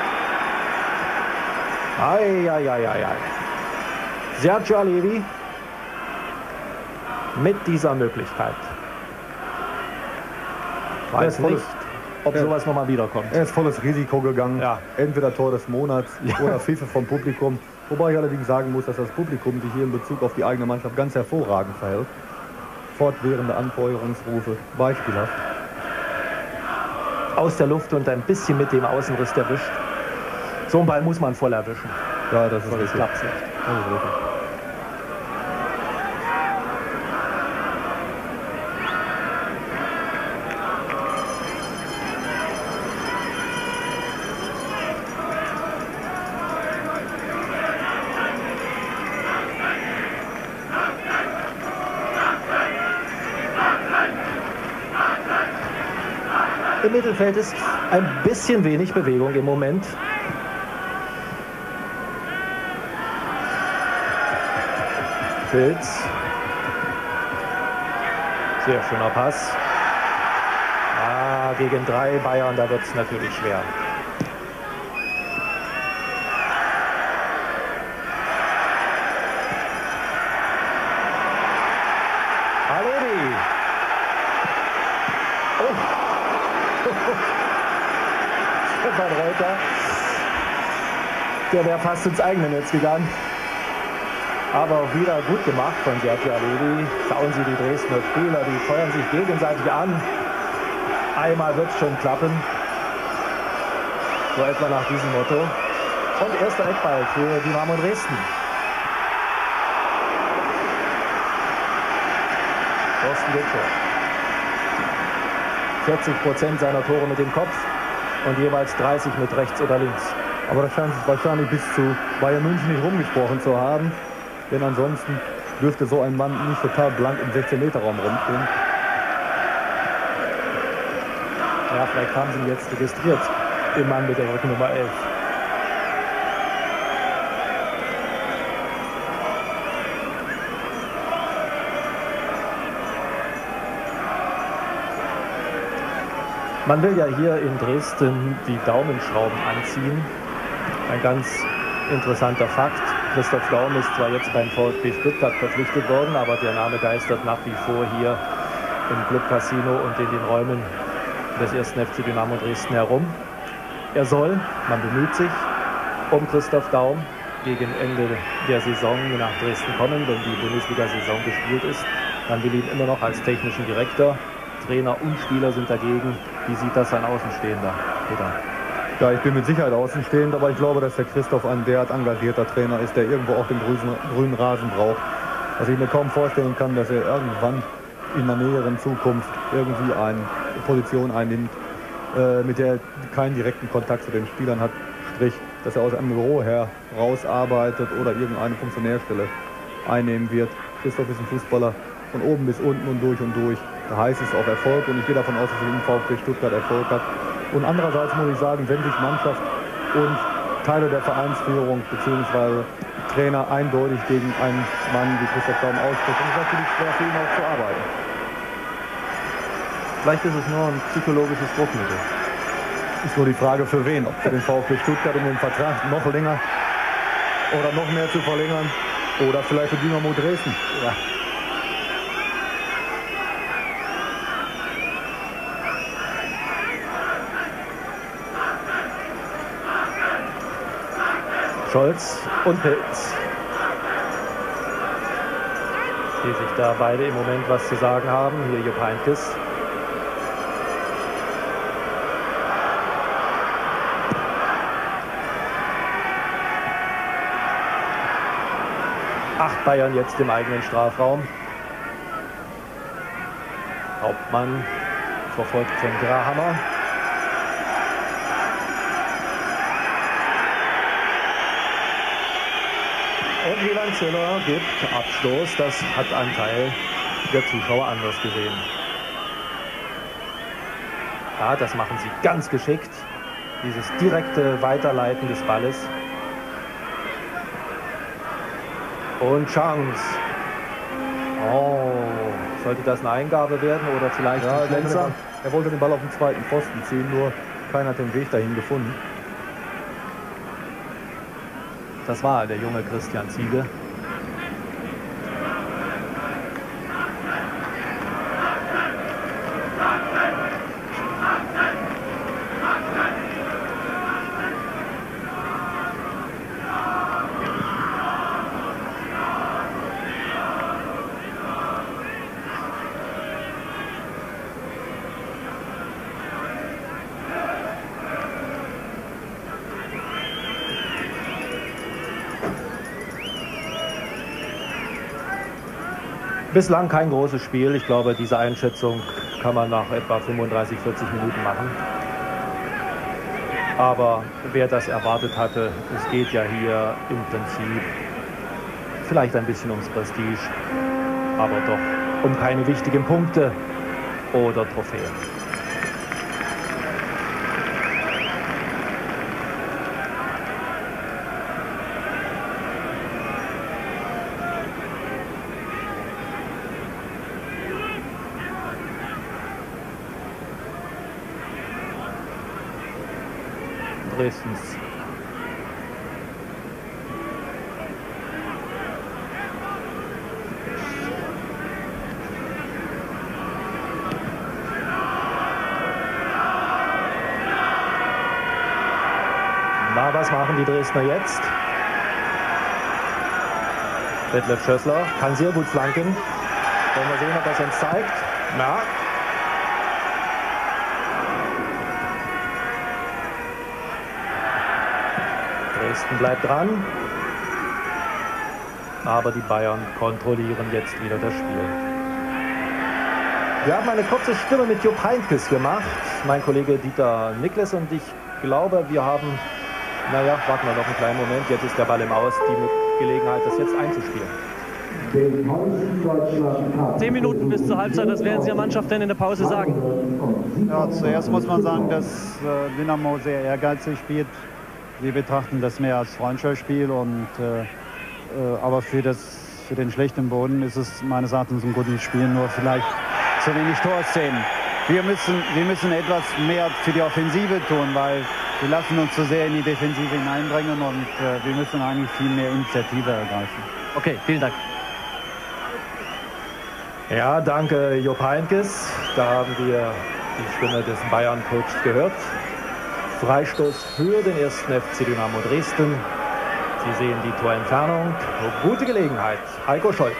Ei, ei, ei, ei, ei. Sergio Allevi mit dieser Möglichkeit. Weiß volles- nicht, ob Ja. sowas nochmal wiederkommt. Er ist volles Risiko gegangen. Ja. Entweder Tor des Monats Ja. oder Pfiffe vom Publikum. Wobei ich allerdings sagen muss, dass das Publikum sich hier in Bezug auf die eigene Mannschaft ganz hervorragend verhält. Fortwährende Anfeuerungsrufe, beispielhaft. Aus der Luft und ein bisschen mit dem Außenriss erwischt. So einen Ball muss man voll erwischen. Ja, das ist Sonst richtig. klappt's nicht. Das ist richtig. Im Mittelfeld ist ein bisschen wenig Bewegung im Moment. Pilz. Sehr schöner Pass. Ah, gegen drei Bayern, da wird es natürlich schwer. Allevi. Oh. Stefan Reuter. Der wäre fast ins eigene Netz gegangen. Aber auch wieder gut gemacht von Sergio Allevi. Schauen Sie die Dresdner Spieler, die feuern sich gegenseitig an. Einmal wird es schon klappen. So etwa nach diesem Motto. Und erster Eckball für Dynamo Dresden. Thorsten Gütsche. vierzig Prozent seiner Tore mit dem Kopf und jeweils dreißig mit rechts oder links. Aber das scheint sich wahrscheinlich bis zu Bayern München nicht rumgesprochen zu haben. Denn ansonsten dürfte so ein Mann nicht total blank im sechzehn Meter Raum rumstehen. Ja, vielleicht haben sie ihn jetzt registriert. Den Mann mit der Rückennummer elf. Man will ja hier in Dresden die Daumenschrauben anziehen. Ein ganz interessanter Fakt. Christoph Daum ist zwar jetzt beim VfB Stuttgart verpflichtet worden, aber der Name geistert nach wie vor hier im Club Casino und in den Räumen des ersten F C Dynamo Dresden herum. Er soll, man bemüht sich, um Christoph Daum gegen Ende der Saison nach Dresden kommen, wenn die Bundesliga-Saison gespielt ist. Man will ihn immer noch als technischen Direktor. Trainer und Spieler sind dagegen. Wie sieht das ein Außenstehender, Peter? Ja, ich bin mit Sicherheit außenstehend, aber ich glaube, dass der Christoph ein derart engagierter Trainer ist, der irgendwo auch den grünen, grünen Rasen braucht. Also ich mir kaum vorstellen kann, dass er irgendwann in der näheren Zukunft irgendwie eine Position einnimmt, äh, mit der er keinen direkten Kontakt zu den Spielern hat. Sprich, dass er aus einem Büro herausarbeitet oder irgendeine Funktionärstelle einnehmen wird. Christoph ist ein Fußballer von oben bis unten und durch und durch. Da heißt es auch Erfolg und ich gehe davon aus, dass er im VfB Stuttgart Erfolg hat. Und andererseits muss ich sagen, wenn sich Mannschaft und Teile der Vereinsführung bzw. Trainer eindeutig gegen einen Mann wie Christoph Daum aussprechen, dann ist es natürlich schwer für ihn auch zu arbeiten. Vielleicht ist es nur ein psychologisches Druckmittel. Ist nur die Frage für wen, ob für den VfB Stuttgart, um den Vertrag noch länger oder noch mehr zu verlängern oder vielleicht für Dynamo Dresden. Ja. Scholz und Pilz, die sich da beide im Moment was zu sagen haben. Hier Jupp Heynckes. Acht Bayern jetzt im eigenen Strafraum. Hauptmann verfolgt von Grahammer. Und Milan Ziller gibt Abstoß. Das hat ein Teil der Zuschauer anders gesehen. Ja, das machen sie ganz geschickt. Dieses direkte Weiterleiten des Balles. Und Chance. Oh, sollte das eine Eingabe werden oder vielleicht ja, ein Schlenzer? Er wollte den Ball auf den zweiten Pfosten ziehen, nur keiner hat den Weg dahin gefunden. Das war der junge Christian Ziege. Bislang kein großes Spiel. Ich glaube, diese Einschätzung kann man nach etwa fünfunddreißig, vierzig Minuten machen. Aber wer das erwartet hatte, es geht ja hier im Prinzip vielleicht ein bisschen ums Prestige, aber doch um keine wichtigen Punkte oder Trophäen. Dresdens. Na, was machen die Dresdner jetzt? Detlef Schössler kann sehr gut flanken. Wollen wir sehen, ob das uns zeigt. Na. Dresden bleibt dran, aber die Bayern kontrollieren jetzt wieder das Spiel. Wir haben eine kurze Stimme mit Jupp Heynckes gemacht, mein Kollege Dieter Niklas, und ich glaube, wir haben, naja, warten wir noch einen kleinen Moment, jetzt ist der Ball im Aus, die Gelegenheit, das jetzt einzuspielen. Zehn Minuten bis zur Halbzeit, das werden Sie der Mannschaft denn in der Pause sagen? Ja, zuerst muss man sagen, dass äh, Dynamo sehr ehrgeizig spielt. Wir betrachten das mehr als Freundschaftsspiel, und, äh, äh, aber für, das, für den schlechten Boden ist es meines Erachtens ein gutes Spiel, nur vielleicht zu wenig Torszenen. Wir müssen, wir müssen etwas mehr für die Offensive tun, weil wir lassen uns zu sehr in die Defensive hineindrängen und äh, wir müssen eigentlich viel mehr Initiative ergreifen. Okay, vielen Dank. Ja, danke Jupp Heynckes. Da haben wir die Stimme des Bayern-Coaches gehört. Freistoß für den ersten F C Dynamo Dresden. Sie sehen die Torentfernung. Gute Gelegenheit. Heiko Scholz.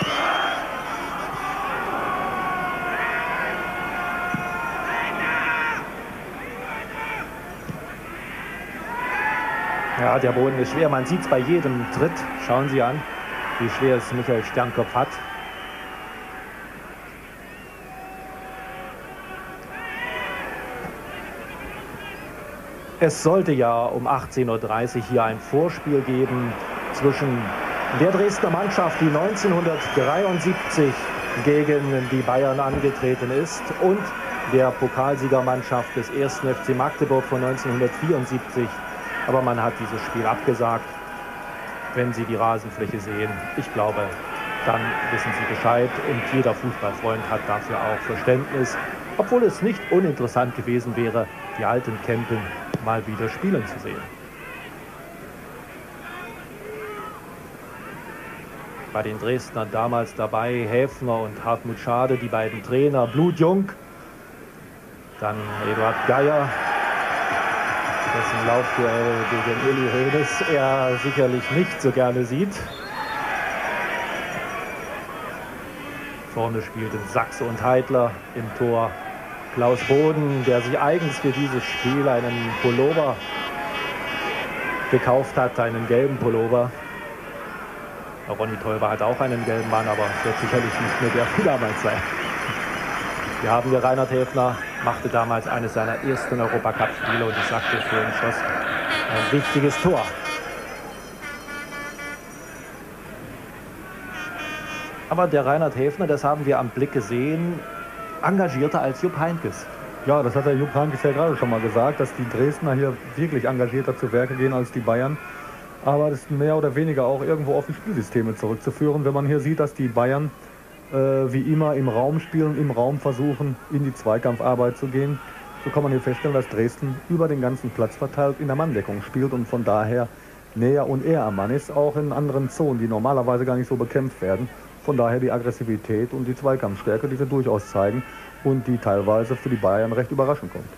Ja, der Boden ist schwer. Man sieht es bei jedem Tritt. Schauen Sie an, wie schwer es Michael Sternkopf hat. Es sollte ja um achtzehn Uhr dreißig hier ein Vorspiel geben zwischen der Dresdner Mannschaft, die neunzehnhundertdreiundsiebzig gegen die Bayern angetreten ist, und der Pokalsiegermannschaft des ersten F C Magdeburg von neunzehnhundertvierundsiebzig. Aber man hat dieses Spiel abgesagt. Wenn Sie die Rasenfläche sehen, ich glaube, dann wissen Sie Bescheid, und jeder Fußballfreund hat dafür auch Verständnis. Obwohl es nicht uninteressant gewesen wäre, die alten Kämpfen mal wieder spielen zu sehen. Bei den Dresdnern damals dabei Häfner und Hartmut Schade, die beiden Trainer, blutjung. Dann Eduard Geier, dessen Laufduell gegen Uli Hoeneß er sicherlich nicht so gerne sieht. Vorne spielten Sachse und Heidler, im Tor Klaus Boden, der sich eigens für dieses Spiel einen Pullover gekauft hat, einen gelben Pullover. Ronny Teuber hat auch einen gelben Mann, aber wird sicherlich nicht mehr der wie damals sein. Wir haben wir Reinhard Häfner, machte damals eines seiner ersten Europacup-Spiele, und ich sagte für ihn, schoss ein wichtiges Tor. Aber der Reinhard Häfner, das haben wir am Blick gesehen, engagierter als Jupp Heynckes. Ja, das hat der Jupp Heynckes ja gerade schon mal gesagt, dass die Dresdner hier wirklich engagierter zu Werke gehen als die Bayern. Aber das ist mehr oder weniger auch irgendwo auf die Spielsysteme zurückzuführen. Wenn man hier sieht, dass die Bayern äh, wie immer im Raum spielen, im Raum versuchen, in die Zweikampfarbeit zu gehen, so kann man hier feststellen, dass Dresden über den ganzen Platz verteilt in der Manndeckung spielt und von daher näher und eher am Mann ist, auch in anderen Zonen, die normalerweise gar nicht so bekämpft werden. Von daher die Aggressivität und die Zweikampfstärke, die sie durchaus zeigen und die teilweise für die Bayern recht überraschend kommt.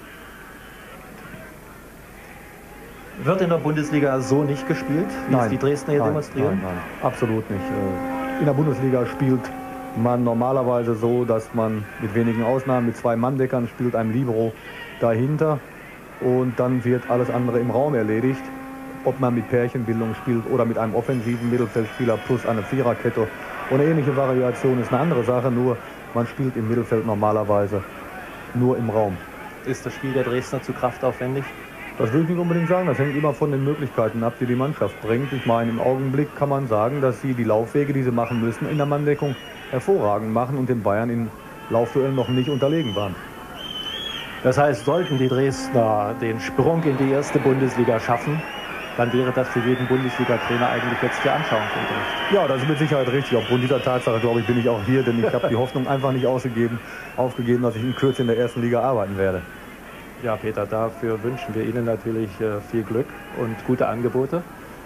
Wird in der Bundesliga so nicht gespielt, wie nein, es die Dresdner hier nein, demonstrieren? Nein, nein, absolut nicht. In der Bundesliga spielt man normalerweise so, dass man mit wenigen Ausnahmen mit zwei Manndeckern spielt, einem Libero dahinter, und dann wird alles andere im Raum erledigt. Ob man mit Pärchenbildung spielt oder mit einem offensiven Mittelfeldspieler plus eine Viererkette. Und eine ähnliche Variation ist eine andere Sache, nur man spielt im Mittelfeld normalerweise nur im Raum. Ist das Spiel der Dresdner zu kraftaufwendig? Das will ich nicht unbedingt sagen, das hängt immer von den Möglichkeiten ab, die die Mannschaft bringt. Ich meine, im Augenblick kann man sagen, dass sie die Laufwege, die sie machen müssen, in der Manndeckung hervorragend machen und den Bayern in Laufduellen noch nicht unterlegen waren. Das heißt, sollten die Dresdner den Sprung in die erste Bundesliga schaffen, dann wäre das für jeden Bundesliga-Trainer eigentlich jetzt der Anschauungsunterricht. Ja, das ist mit Sicherheit richtig. Aufgrund dieser Tatsache, glaube ich, bin ich auch hier, denn ich habe die Hoffnung einfach nicht ausgegeben, aufgegeben, dass ich in Kürze in der ersten Liga arbeiten werde. Ja, Peter, dafür wünschen wir Ihnen natürlich äh, viel Glück und gute Angebote.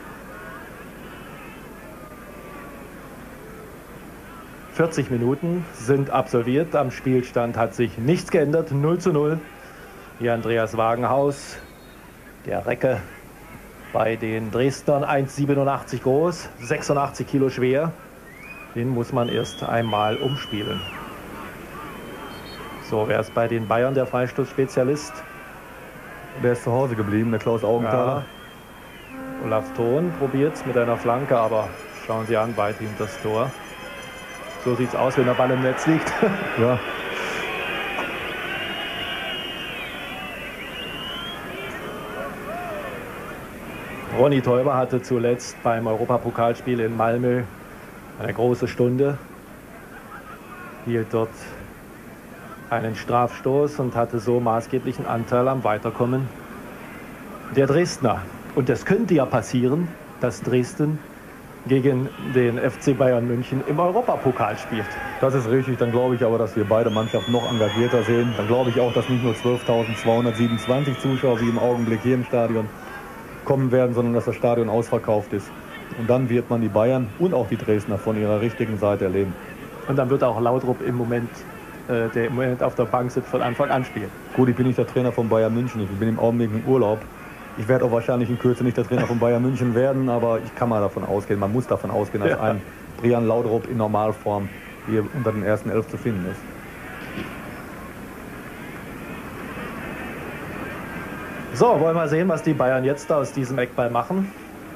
vierzig Minuten sind absolviert. Am Spielstand hat sich nichts geändert. null zu null. Hier Andreas Wagenhaus, der Recke bei den Dresdnern, eins Komma siebenundachtzig groß, sechsundachtzig Kilo schwer. Den muss man erst einmal umspielen. So, wer ist bei den Bayern der Freistoßspezialist? Der ist zu Hause geblieben, der Klaus Augenthaler. Ja. Olaf Thon probiert es mit einer Flanke, aber schauen Sie an, weit hinter das Tor. So sieht es aus, wenn der Ball im Netz liegt. Ja. Ronny Teuber hatte zuletzt beim Europapokalspiel in Malmö eine große Stunde, hielt dort einen Strafstoß und hatte so maßgeblichen Anteil am Weiterkommen der Dresdner. Und es könnte ja passieren, dass Dresden gegen den F C Bayern München im Europapokal spielt. Das ist richtig, dann glaube ich aber, dass wir beide Mannschaften noch engagierter sehen. Dann glaube ich auch, dass nicht nur zwölftausendzweihundertsiebenundzwanzig Zuschauer wie im Augenblick hier im Stadion kommen werden, sondern dass das Stadion ausverkauft ist. Und dann wird man die Bayern und auch die Dresdner von ihrer richtigen Seite erleben. Und dann wird auch Laudrup im Moment, äh, der im Moment auf der Bank sitzt, von Anfang an spielen. Gut, ich bin nicht der Trainer von Bayern München, ich bin im Augenblick im Urlaub. Ich werde auch wahrscheinlich in Kürze nicht der Trainer von Bayern München werden, aber ich kann mal davon ausgehen, man muss davon ausgehen, dass ja. ein Brian Laudrup in Normalform hier unter den ersten elf zu finden ist. So, wollen wir sehen, was die Bayern jetzt aus diesem Eckball machen.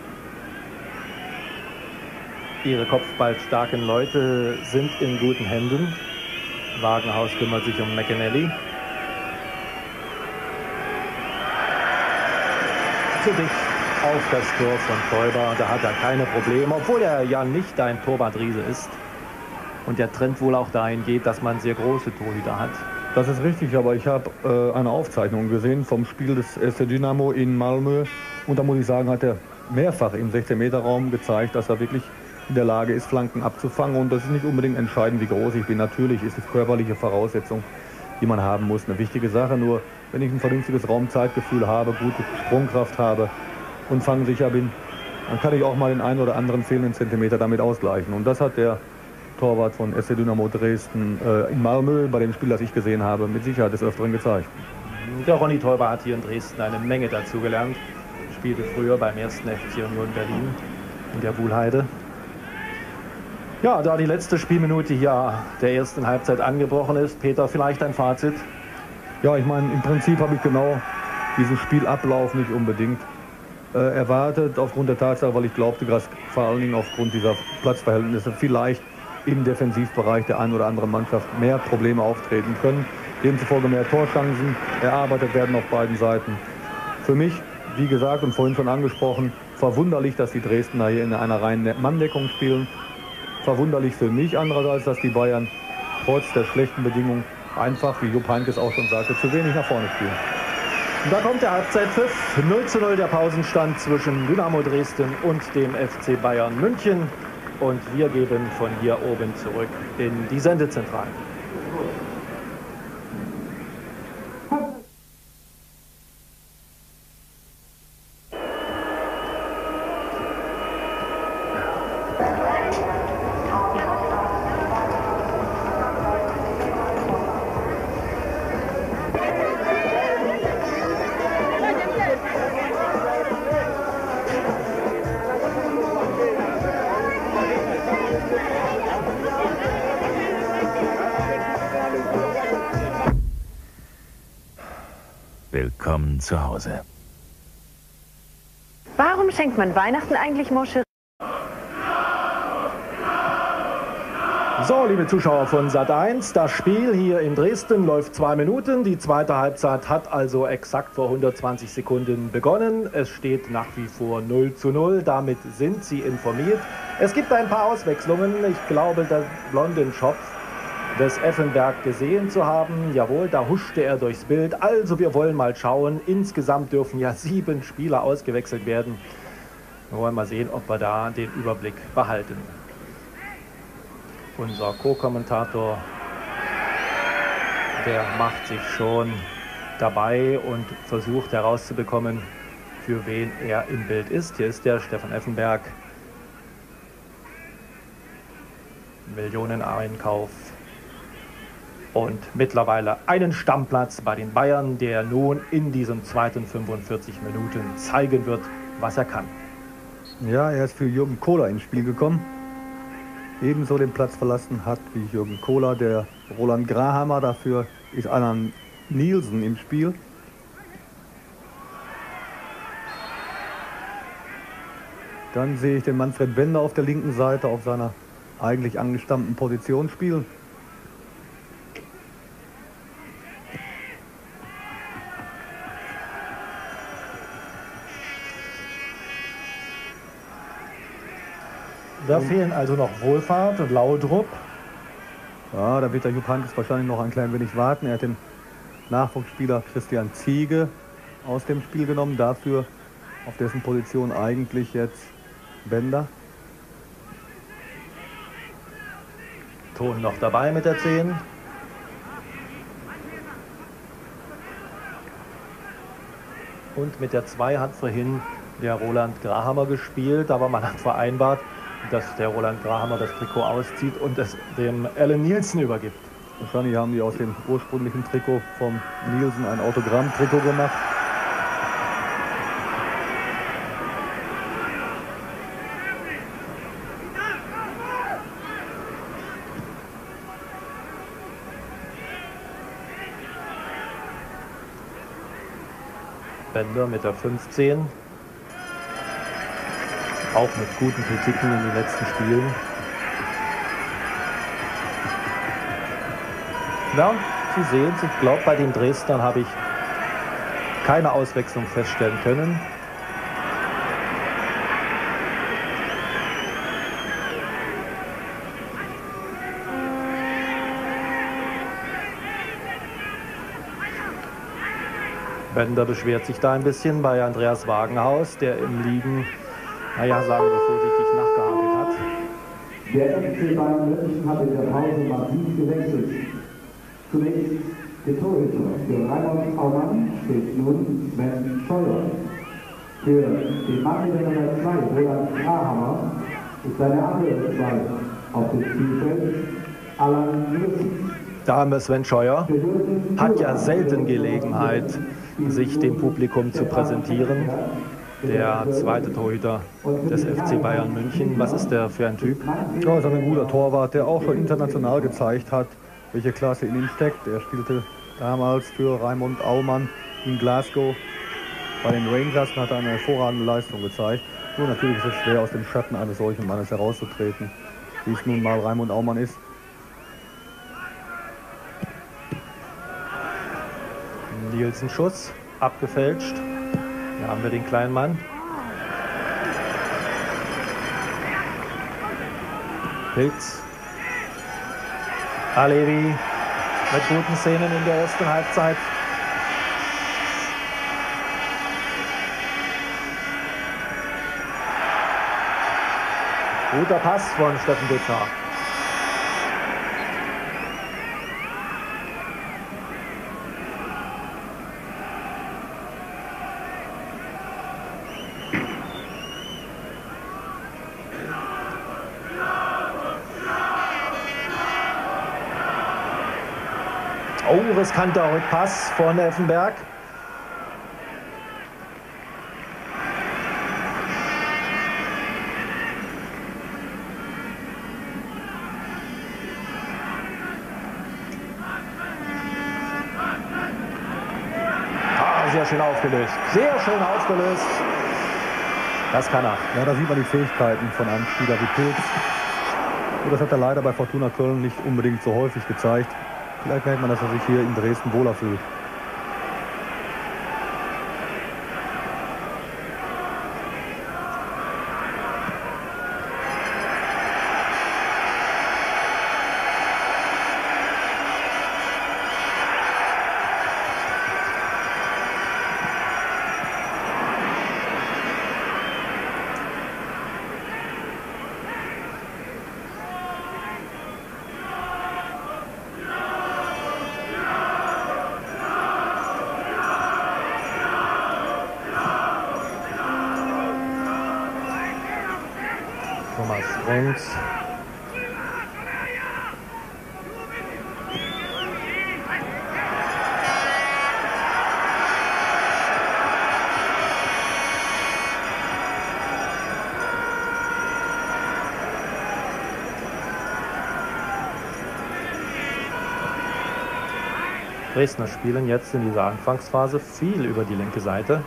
Ihre kopfballstarken Leute sind in guten Händen. Wagenhaus kümmert sich um McAnally. Zu dicht auf das Tor von Teuber. Da hat er keine Probleme, obwohl er ja nicht ein Torwartriese ist. Und der Trend wohl auch dahin geht, dass man sehr große Torhüter hat. Das ist richtig, aber ich habe äh, eine Aufzeichnung gesehen vom Spiel des S C Dynamo in Malmö. Und da muss ich sagen, hat er mehrfach im sechzehn Meter Raum gezeigt, dass er wirklich in der Lage ist, Flanken abzufangen. Und das ist nicht unbedingt entscheidend, wie groß ich bin. Natürlich ist es körperliche Voraussetzung, die man haben muss, eine wichtige Sache. Nur wenn ich ein vernünftiges Raumzeitgefühl habe, gute Sprungkraft habe und fangsicher bin, dann kann ich auch mal den einen oder anderen fehlenden Zentimeter damit ausgleichen. Und das hat der Torwart von S C Dynamo Dresden äh, in Malmö, bei dem Spiel, das ich gesehen habe, mit Sicherheit des Öfteren gezeigt. Der Ronny Teuber hat hier in Dresden eine Menge dazugelernt. Spielte früher beim ersten F C Union Berlin in der Wuhlheide. Ja, da die letzte Spielminute hier der ersten Halbzeit angebrochen ist, Peter, vielleicht ein Fazit? Ja, ich meine, im Prinzip habe ich genau diesen Spielablauf nicht unbedingt äh, erwartet, aufgrund der Tatsache, weil ich glaubte, dass vor allen Dingen aufgrund dieser Platzverhältnisse vielleicht im Defensivbereich der einen oder anderen Mannschaft mehr Probleme auftreten können. Demzufolge mehr Torchancen erarbeitet werden auf beiden Seiten. Für mich, wie gesagt und vorhin schon angesprochen, verwunderlich, dass die Dresdner hier in einer reinen Manndeckung spielen. Verwunderlich für mich andererseits, dass die Bayern trotz der schlechten Bedingungen einfach, wie Jupp Heynckes auch schon sagte, zu wenig nach vorne spielen. Und da kommt der Halbzeitpfiff. null zu null der Pausenstand zwischen Dynamo Dresden und dem F C Bayern München. Und wir geben von hier oben zurück in die Sendezentrale. Willkommen zu Hause. Warum schenkt man Weihnachten eigentlich Moscherie? So, liebe Zuschauer von Sat eins, das Spiel hier in Dresden läuft zwei Minuten. Die zweite Halbzeit hat also exakt vor hundertzwanzig Sekunden begonnen. Es steht nach wie vor null zu null. Damit sind Sie informiert. Es gibt ein paar Auswechslungen. Ich glaube, der blonden Schopf des Effenberg gesehen zu haben. Jawohl, da huschte er durchs Bild. Also wir wollen mal schauen. Insgesamt dürfen ja sieben Spieler ausgewechselt werden. Wir wollen mal sehen, ob wir da den Überblick behalten. Unser Co-Kommentator, der macht sich schon dabei und versucht herauszubekommen, für wen er im Bild ist. Hier ist der Stefan Effenberg. Millioneneinkauf. Und mittlerweile einen Stammplatz bei den Bayern, der nun in diesen zweiten fünfundvierzig Minuten zeigen wird, was er kann. Ja, er ist für Jürgen Kohler ins Spiel gekommen. Ebenso den Platz verlassen hat wie Jürgen Kohler der Roland Grahammer. Dafür ist Allan Nielsen im Spiel. Dann sehe ich den Manfred Bender auf der linken Seite auf seiner eigentlich angestammten Position spielen. Da fehlen also noch Wohlfahrt und Laudrup. Ja, da wird der Jupp Heynckes wahrscheinlich noch ein klein wenig warten. Er hat den Nachwuchsspieler Christian Ziege aus dem Spiel genommen. Dafür auf dessen Position eigentlich jetzt Bender. Ton noch dabei mit der zehn. Und mit der zwei hat vorhin der Roland Grahammer gespielt, aber man hat vereinbart, dass der Roland Grahammer das Trikot auszieht und es dem Alan Nielsen übergibt. Wahrscheinlich haben die aus dem ursprünglichen Trikot vom Nielsen ein Autogramm-Trikot gemacht. Bender mit der fünfzehn. Auch mit guten Kritiken in den letzten Spielen. Ja, Sie sehen es, ich glaube, bei den Dresdnern habe ich keine Auswechslung feststellen können. Bender beschwert sich da ein bisschen bei Andreas Wagenhaus, der im Liegen, naja, sagen wir vorsichtig, nachgehakelt hat. Der F C Bayern München hat in der Pause massiv gewechselt. Zunächst der Torhüter. Für Raimund Aumann steht nun Sven Scheuer. Für den Mann mit der Nummer zwei, Roland Grahammer, ist seine andere zwei auf dem Spielfeld, Alan Nielsen. Da haben wir Sven Scheuer. Hat ja selten Gelegenheit, sich dem Publikum zu präsentieren. Der zweite Torhüter des F C Bayern München. Was ist der für ein Typ? Ja, ist ein guter Torwart, der auch schon international gezeigt hat, welche Klasse in ihm steckt. Er spielte damals für Raimund Aumann in Glasgow bei den Rangers und hat eine hervorragende Leistung gezeigt. Nur natürlich ist es schwer, aus dem Schatten eines solchen Mannes herauszutreten, wie es nun mal Raimund Aumann ist. Nielsen Schuss, abgefälscht. Hier haben wir den kleinen Mann. Pilz. Alevi mit guten Szenen in der ersten Halbzeit. Guter Pass von Steffen Büttner. Oh, riskanter Rückpass von Effenberg. Ah, sehr schön aufgelöst. Sehr schön aufgelöst. Das kann er. Ja, da sieht man die Fähigkeiten von einem Spieler wie Pilz. Und das hat er leider bei Fortuna Köln nicht unbedingt so häufig gezeigt. Vielleicht merkt man, dass er sich hier in Dresden wohler fühlt. Thomas Strunz. Dresdner spielen jetzt in dieser Anfangsphase viel über die linke Seite.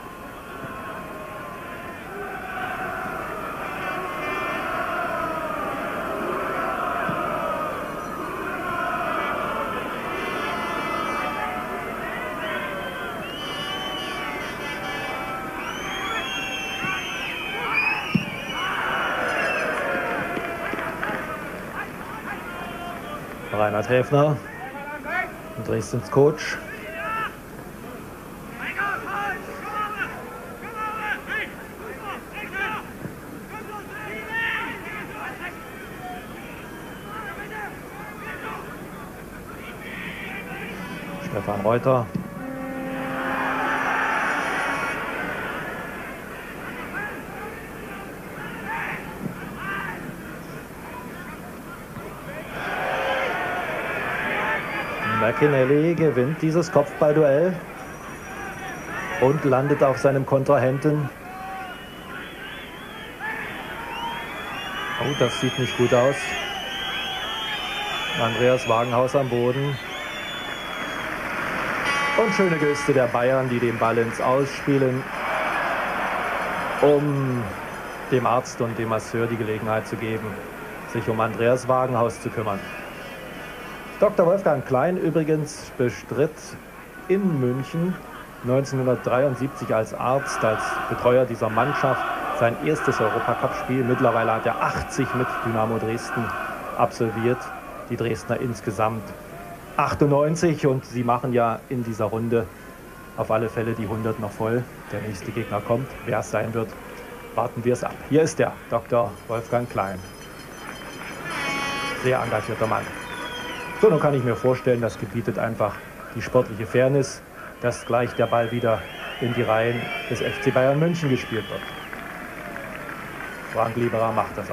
Reinhard Häfner, Dresdens Coach. Stefan Reuter. McInally gewinnt dieses Kopfballduell und landet auf seinem Kontrahenten. Oh, das sieht nicht gut aus. Andreas Wagenhaus am Boden. Und schöne Geste der Bayern, die den Ball ins Ausspielen, um dem Arzt und dem Masseur die Gelegenheit zu geben, sich um Andreas Wagenhaus zu kümmern. Doktor Wolfgang Klein übrigens bestritt in München neunzehnhundertdreiundsiebzig als Arzt, als Betreuer dieser Mannschaft sein erstes Europacup-Spiel. Mittlerweile hat er achtzig mit Dynamo Dresden absolviert. Die Dresdner insgesamt achtundneunzig und sie machen ja in dieser Runde auf alle Fälle die hundert noch voll. Der nächste Gegner kommt. Wer es sein wird, warten wir es ab. Hier ist der Doktor Wolfgang Klein. Sehr engagierter Mann. So, nun kann ich mir vorstellen, das gebietet einfach die sportliche Fairness, dass gleich der Ball wieder in die Reihen des F C Bayern München gespielt wird. Frank Lieberer macht das auch.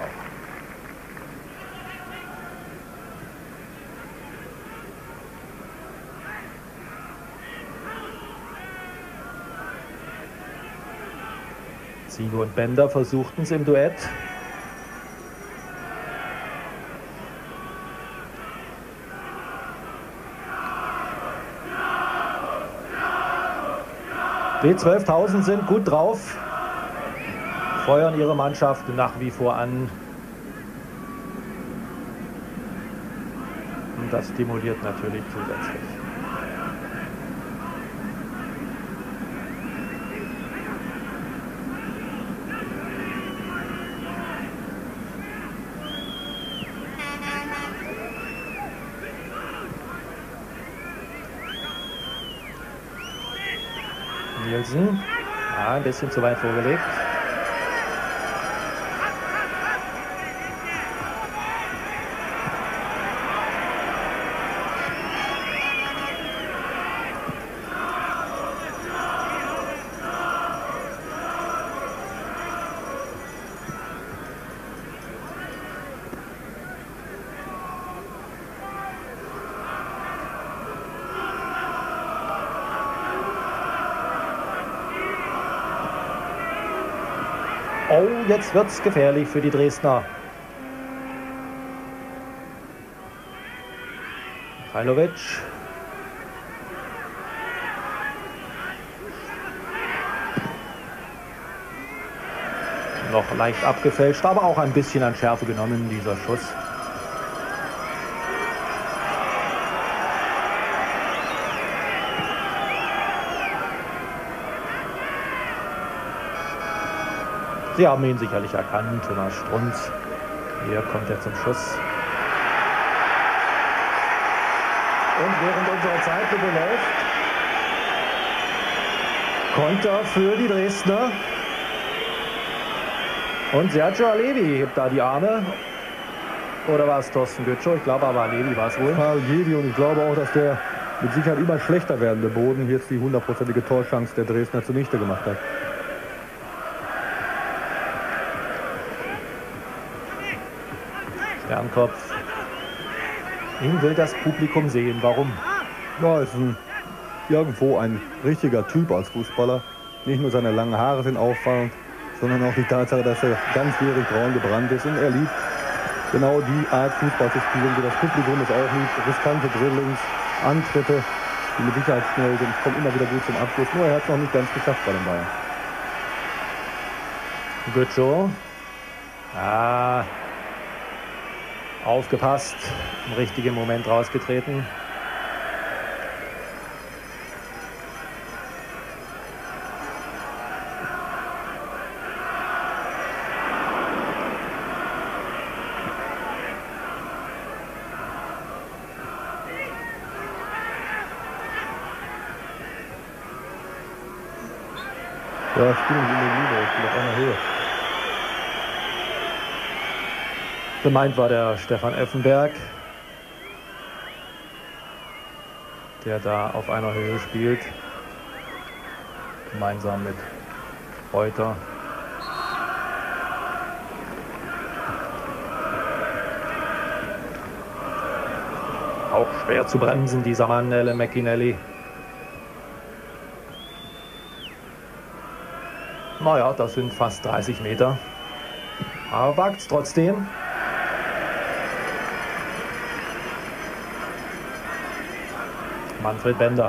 Ziege und Bender versuchten es im Duett. Die zwölftausend sind gut drauf, feuern ihre Mannschaft nach wie vor an. Und das stimuliert natürlich zusätzlich. Nielsen, ja, ein bisschen zu weit vorgelegt. Oh, jetzt wird es gefährlich für die Dresdner. Michailovic. Noch leicht abgefälscht, aber auch ein bisschen an Schärfe genommen, dieser Schuss. Sie haben ihn sicherlich erkannt, Thomas Strunz. Hier kommt er zum Schuss. Und während unserer Zeitlupe läuft, Konter für die Dresdner. Und Sergio Alevi hebt da die Arme. Oder war es Thorsten Götzschow? Ich glaube aber Alevi war es wohl. Alevi, und ich glaube auch, dass der mit Sicherheit immer schlechter werdende Boden jetzt die hundertprozentige Torchance der Dresdner zunichte gemacht hat. Sternkopf. Ihn will das Publikum sehen. Warum? Ja, ist ein, irgendwo ein richtiger Typ als Fußballer. Nicht nur seine langen Haare sind auffallend, sondern auch die Tatsache, dass er ganzjährig braun gebrannt ist. Und er liebt genau die Art Fußball zu spielen, die das Publikum es auch liebt. Riskante Dribblings, Antritte, die mit Sicherheit schnell sind. Kommt immer wieder gut zum Abschluss. Nur er hat es noch nicht ganz geschafft bei den Bayern. Götzschow. Ah. Aufgepasst, im richtigen Moment rausgetreten. Ja, spielen sie in der Liga, ich bin auf einer Höhe. Gemeint war der Stefan Effenberg. der da auf einer Höhe spielt. Gemeinsam mit Reuter. Auch schwer zu bremsen, dieser Mann, Alan McInally. Naja, das sind fast dreißig Meter. Aber wagt es trotzdem. Manfred Bender.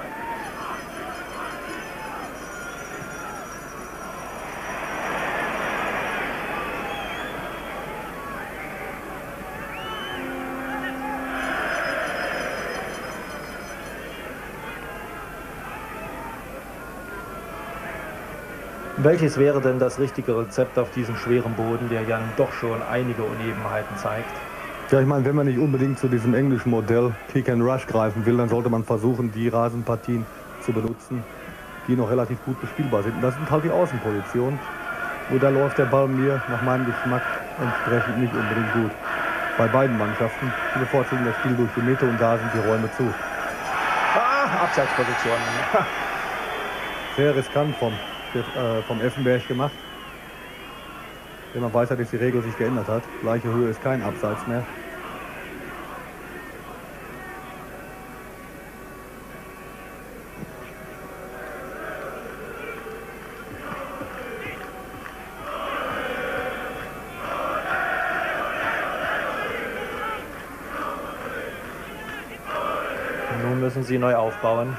Welches wäre denn das richtige Rezept auf diesem schweren Boden, der ja doch schon einige Unebenheiten zeigt? Ja, ich meine, wenn man nicht unbedingt zu diesem englischen Modell Kick and Rush greifen will, dann sollte man versuchen, die Rasenpartien zu benutzen, die noch relativ gut bespielbar sind. Und das sind halt die Außenpositionen. Nur da läuft der Ball mir nach meinem Geschmack entsprechend nicht unbedingt gut. Bei beiden Mannschaften. Die bevorzugen das Spiel durch die Mitte und da sind die Räume zu. Ah, Abseitsposition. Sehr riskant vom, äh, vom Effenberg gemacht. Wenn man weiß, dass die Regel sich geändert hat. Gleiche Höhe ist kein Abseits mehr. Nun müssen sie neu aufbauen.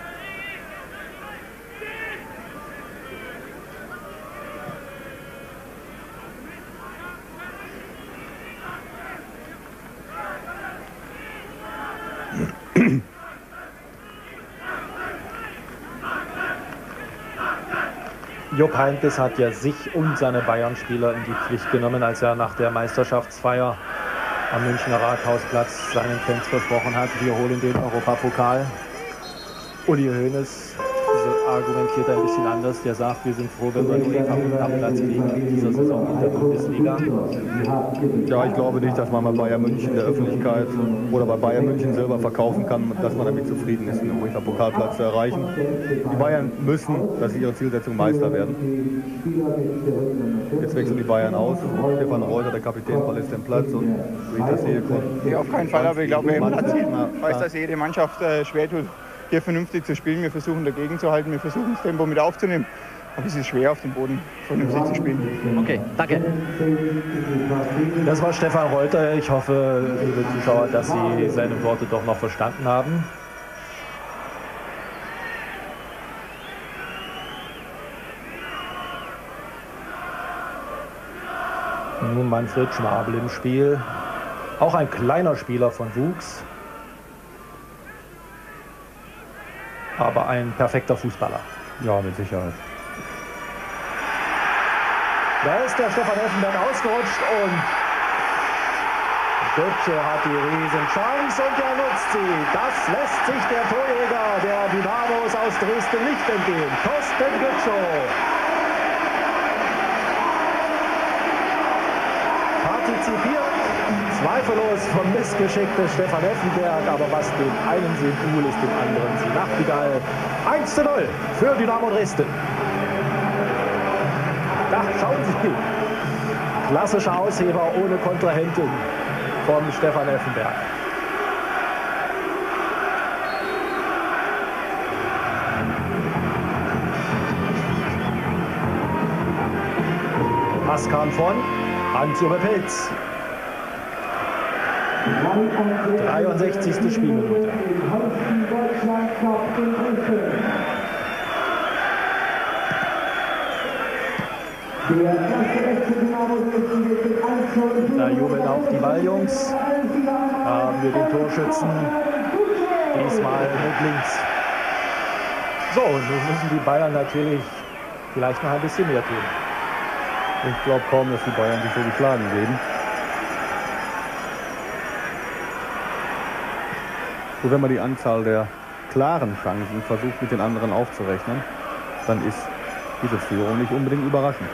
Jupp Heynckes hat ja sich und seine Bayern-Spieler in die Pflicht genommen, als er nach der Meisterschaftsfeier am Münchner Rathausplatz seinen Fans versprochen hat, wir holen den Europapokal. Uli Hoeneß argumentiert ein bisschen anders. Der sagt, wir sind froh, wenn wir den UEFA-Pokal-Platz kriegen in dieser Saison in der Bundesliga. Ja, ich glaube nicht, dass man bei Bayern München der Öffentlichkeit oder bei Bayern München selber verkaufen kann, dass man damit zufrieden ist, einen UEFA-Pokalplatz zu erreichen. Die Bayern müssen, dass sie ihre Zielsetzung Meister werden. Jetzt wechseln die Bayern aus. Stefan Reuter, der Kapitän, verlässt den Platz und Rita Seelko. Ja, auf keinen Fall, aber ich glaube, wir haben Platz. Ich weiß, dass jede Mannschaft äh, schwer tut, hier vernünftig zu spielen. Wir versuchen dagegen zu halten, wir versuchen das Tempo mit aufzunehmen. Aber es ist schwer, auf dem Boden vernünftig zu spielen. Okay, danke. Das war Stefan Reuter. Ich hoffe, liebe Zuschauer, dass Sie seine Worte doch noch verstanden haben. Nun Manfred Schwabel im Spiel. Auch ein kleiner Spieler von Wuchs. Aber ein perfekter Fußballer. Ja, mit Sicherheit. Da ist der Stefan Effenberg ausgerutscht und Götze hat die Riesenchance und er nutzt sie. Das lässt sich der Torjäger der Dynamos aus Dresden nicht entgehen. Thorsten Götze. Partizipiert zweifellos vom Missgeschick des Stefan Effenberg, aber was dem einen Symbol ist, dem anderen sie Nachtigall. eins zu null für Dynamo Dresden. Da schauen Sie, klassischer Ausheber ohne Kontrahentin vom Stefan Effenberg. Pass kam von Hans-Uwe Pilz. dreiundsechzigste Spielminute. Da jubeln auch die Balljungs. Da haben wir den Torschützen. Diesmal mit links. So, und nun müssen die Bayern natürlich vielleicht noch ein bisschen mehr tun. Ich glaube kaum, dass die Bayern sich so geschlagen geben. So, wenn man die Anzahl der klaren Chancen versucht mit den anderen aufzurechnen, dann ist diese Führung nicht unbedingt überraschend.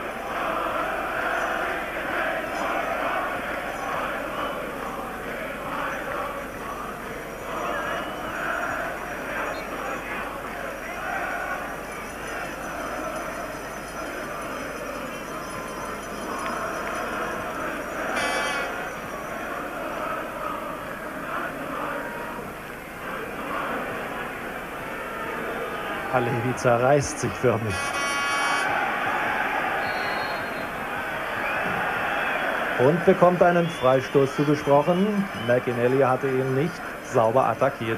Alevi zerreißt sich förmlich. Und bekommt einen Freistoß zugesprochen. McInally hatte ihn nicht sauber attackiert.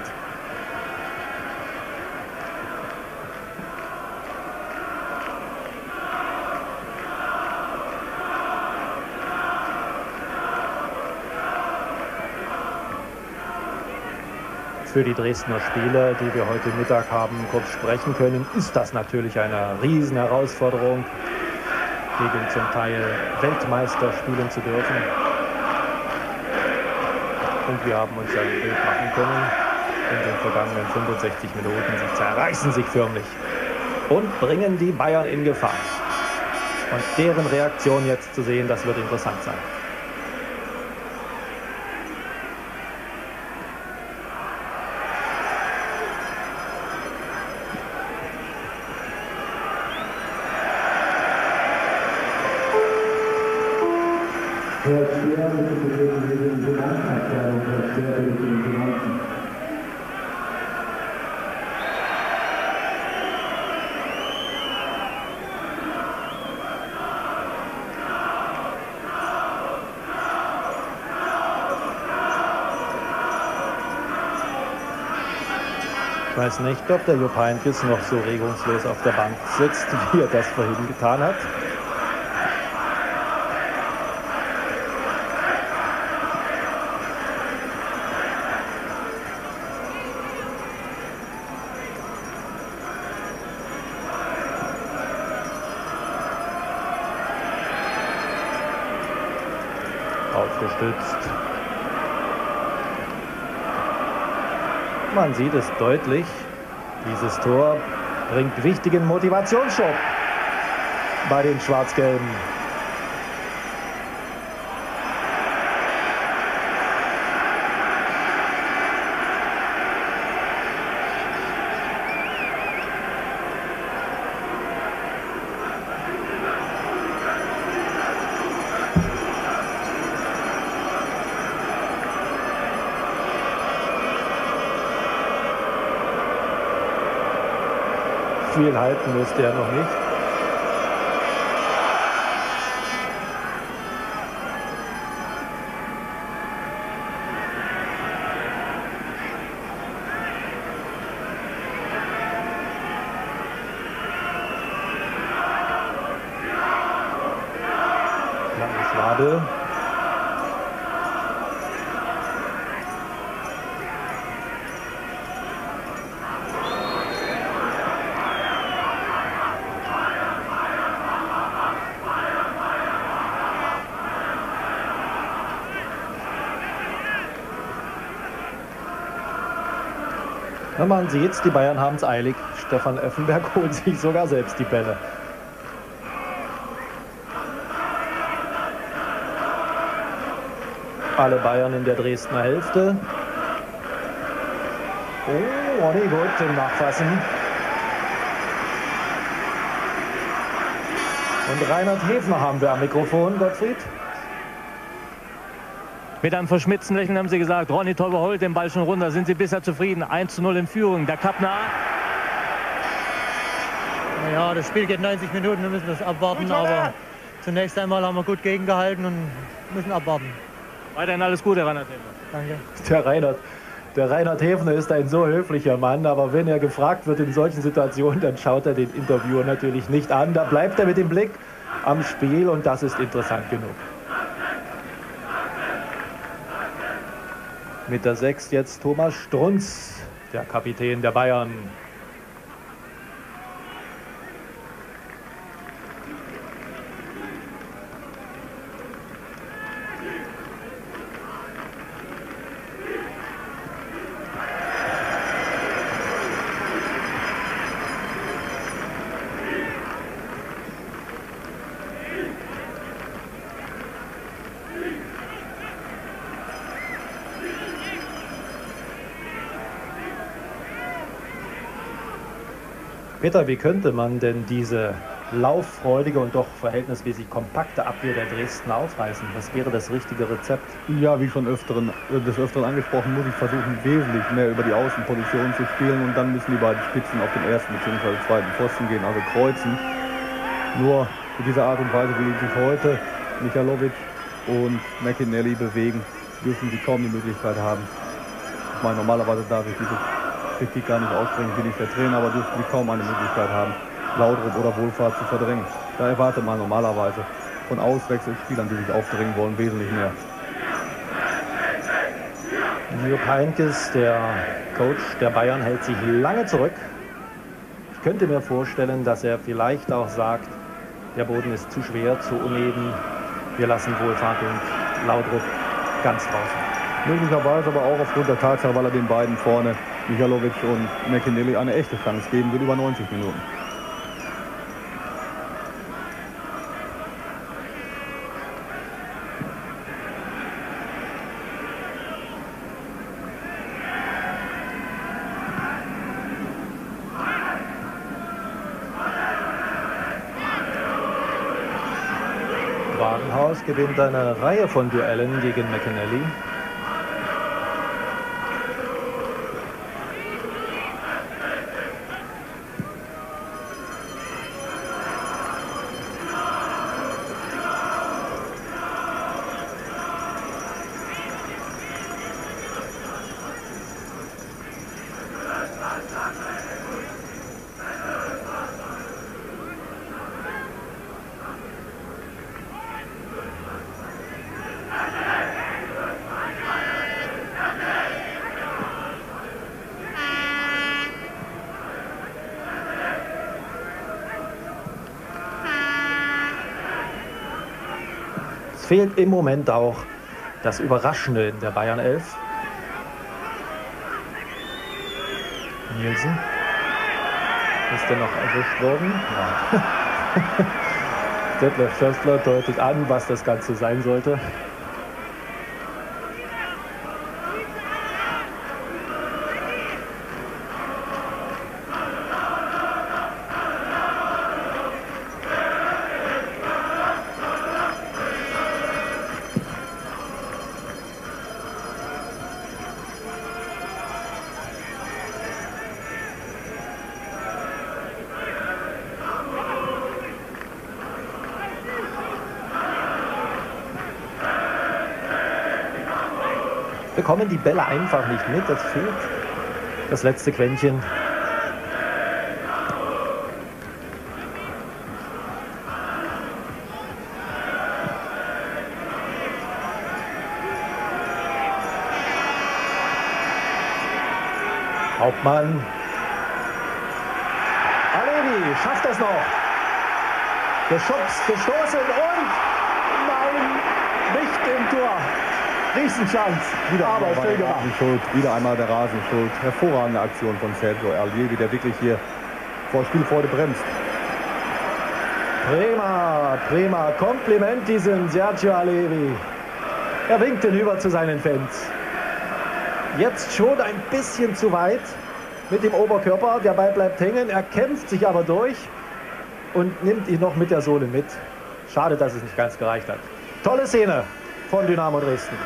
Für die Dresdner Spieler, die wir heute Mittag haben kurz sprechen können, ist das natürlich eine Riesenherausforderung, gegen zum Teil Weltmeister spielen zu dürfen. Und wir haben uns ein Bild machen können in den vergangenen fünfundsechzig Minuten. Sie zerreißen sich förmlich und bringen die Bayern in Gefahr. Und deren Reaktion jetzt zu sehen, das wird interessant sein. Herr Speer, bitte vertreten Sie die Finanzabteilung, Herr Speer, bitte für die Finanzen. Ich weiß nicht, ob der Jupp Heynckes noch so regungslos auf der Bank sitzt, wie er das vorhin getan hat. Aufgestützt. Man sieht es deutlich. Dieses Tor bringt wichtigen Motivationsschub bei den Schwarz-Gelben. Viel halten müsste er noch nicht. Lange Schwade. Na, man sieht's, die Bayern haben es eilig. Stefan Effenberg holt sich sogar selbst die Bälle. Alle Bayern in der Dresdner Hälfte. Oh, Ronny gut im Nachfassen. Und Reinhard Häfner haben wir am Mikrofon, Gottfried. Mit einem verschmitzten Lächeln haben Sie gesagt, Ronny Toll holt den Ball schon runter. Sind Sie bisher zufrieden? eins zu null in Führung. Der Kappner. Naja, das Spiel geht neunzig Minuten, wir müssen das abwarten. Aber zunächst einmal haben wir gut gegengehalten und müssen abwarten. Weiterhin alles Gute, Reinhard Häfner. Danke. Der Reinhard, der Reinhard Häfner ist ein so höflicher Mann, aber wenn er gefragt wird in solchen Situationen, dann schaut er den Interviewer natürlich nicht an. Da bleibt er mit dem Blick am Spiel und das ist interessant genug. Mit der sechs jetzt Thomas Strunz, der Kapitän der Bayern. Peter, wie könnte man denn diese lauffreudige und doch verhältnismäßig kompakte Abwehr der Dresdner aufreißen? Was wäre das richtige Rezept? Ja, wie schon öfteren, des Öfteren angesprochen, muss ich versuchen, wesentlich mehr über die Außenposition zu spielen und dann müssen die beiden Spitzen auf den ersten bzw. zweiten Pfosten gehen, also kreuzen. Nur mit dieser Art und Weise, wie sich heute Michalovic und McInally bewegen, dürfen sie kaum die Möglichkeit haben. Ich meine, normalerweise darf ich diese Kritik gar nicht aussprechen, bin ich der Trainer, aber dürften sie kaum eine Möglichkeit haben, Laudrup oder Wohlfahrt zu verdrängen. Da erwartet man normalerweise von Auswechselspielern, die sich aufdrängen wollen, wesentlich mehr. Jupp Heynckes, der Coach der Bayern, hält sich lange zurück. Ich könnte mir vorstellen, dass er vielleicht auch sagt, der Boden ist zu schwer, zu uneben. Wir lassen Wohlfahrt und Laudrup ganz draußen. Möglicherweise aber auch aufgrund der Tatsache, weil er den beiden vorne, Michalovic und McInally, eine echte Chance geben will über neunzig Minuten. Wagenhaus gewinnt eine Reihe von Duellen gegen McInally. Es fehlt im Moment auch das Überraschende in der Bayern elf. Nielsen. Ist er noch erwischt worden? Ja. Detlef Schössler deutet an, was das Ganze sein sollte. Bekommen die Bälle einfach nicht mit, das fehlt das letzte Quäntchen. Hauptmann. Alevi schafft es noch. Geschubst, gestoßen und nein, nicht im Tor. Riesenchance, wieder aber einmal schön gemacht. Schuld, wieder einmal der Rasen schuld. Hervorragende Aktion von Sergio Allievi, der wirklich hier vor Spielfreude bremst. Prima, prima. Kompliment diesem Sergio Allievi. Er winkt hinüber zu seinen Fans. Jetzt schon ein bisschen zu weit mit dem Oberkörper. Der Ball bleibt hängen, er kämpft sich aber durch und nimmt ihn noch mit der Sohle mit. Schade, dass es nicht ganz gereicht hat. Tolle Szene von Dynamo Dresden.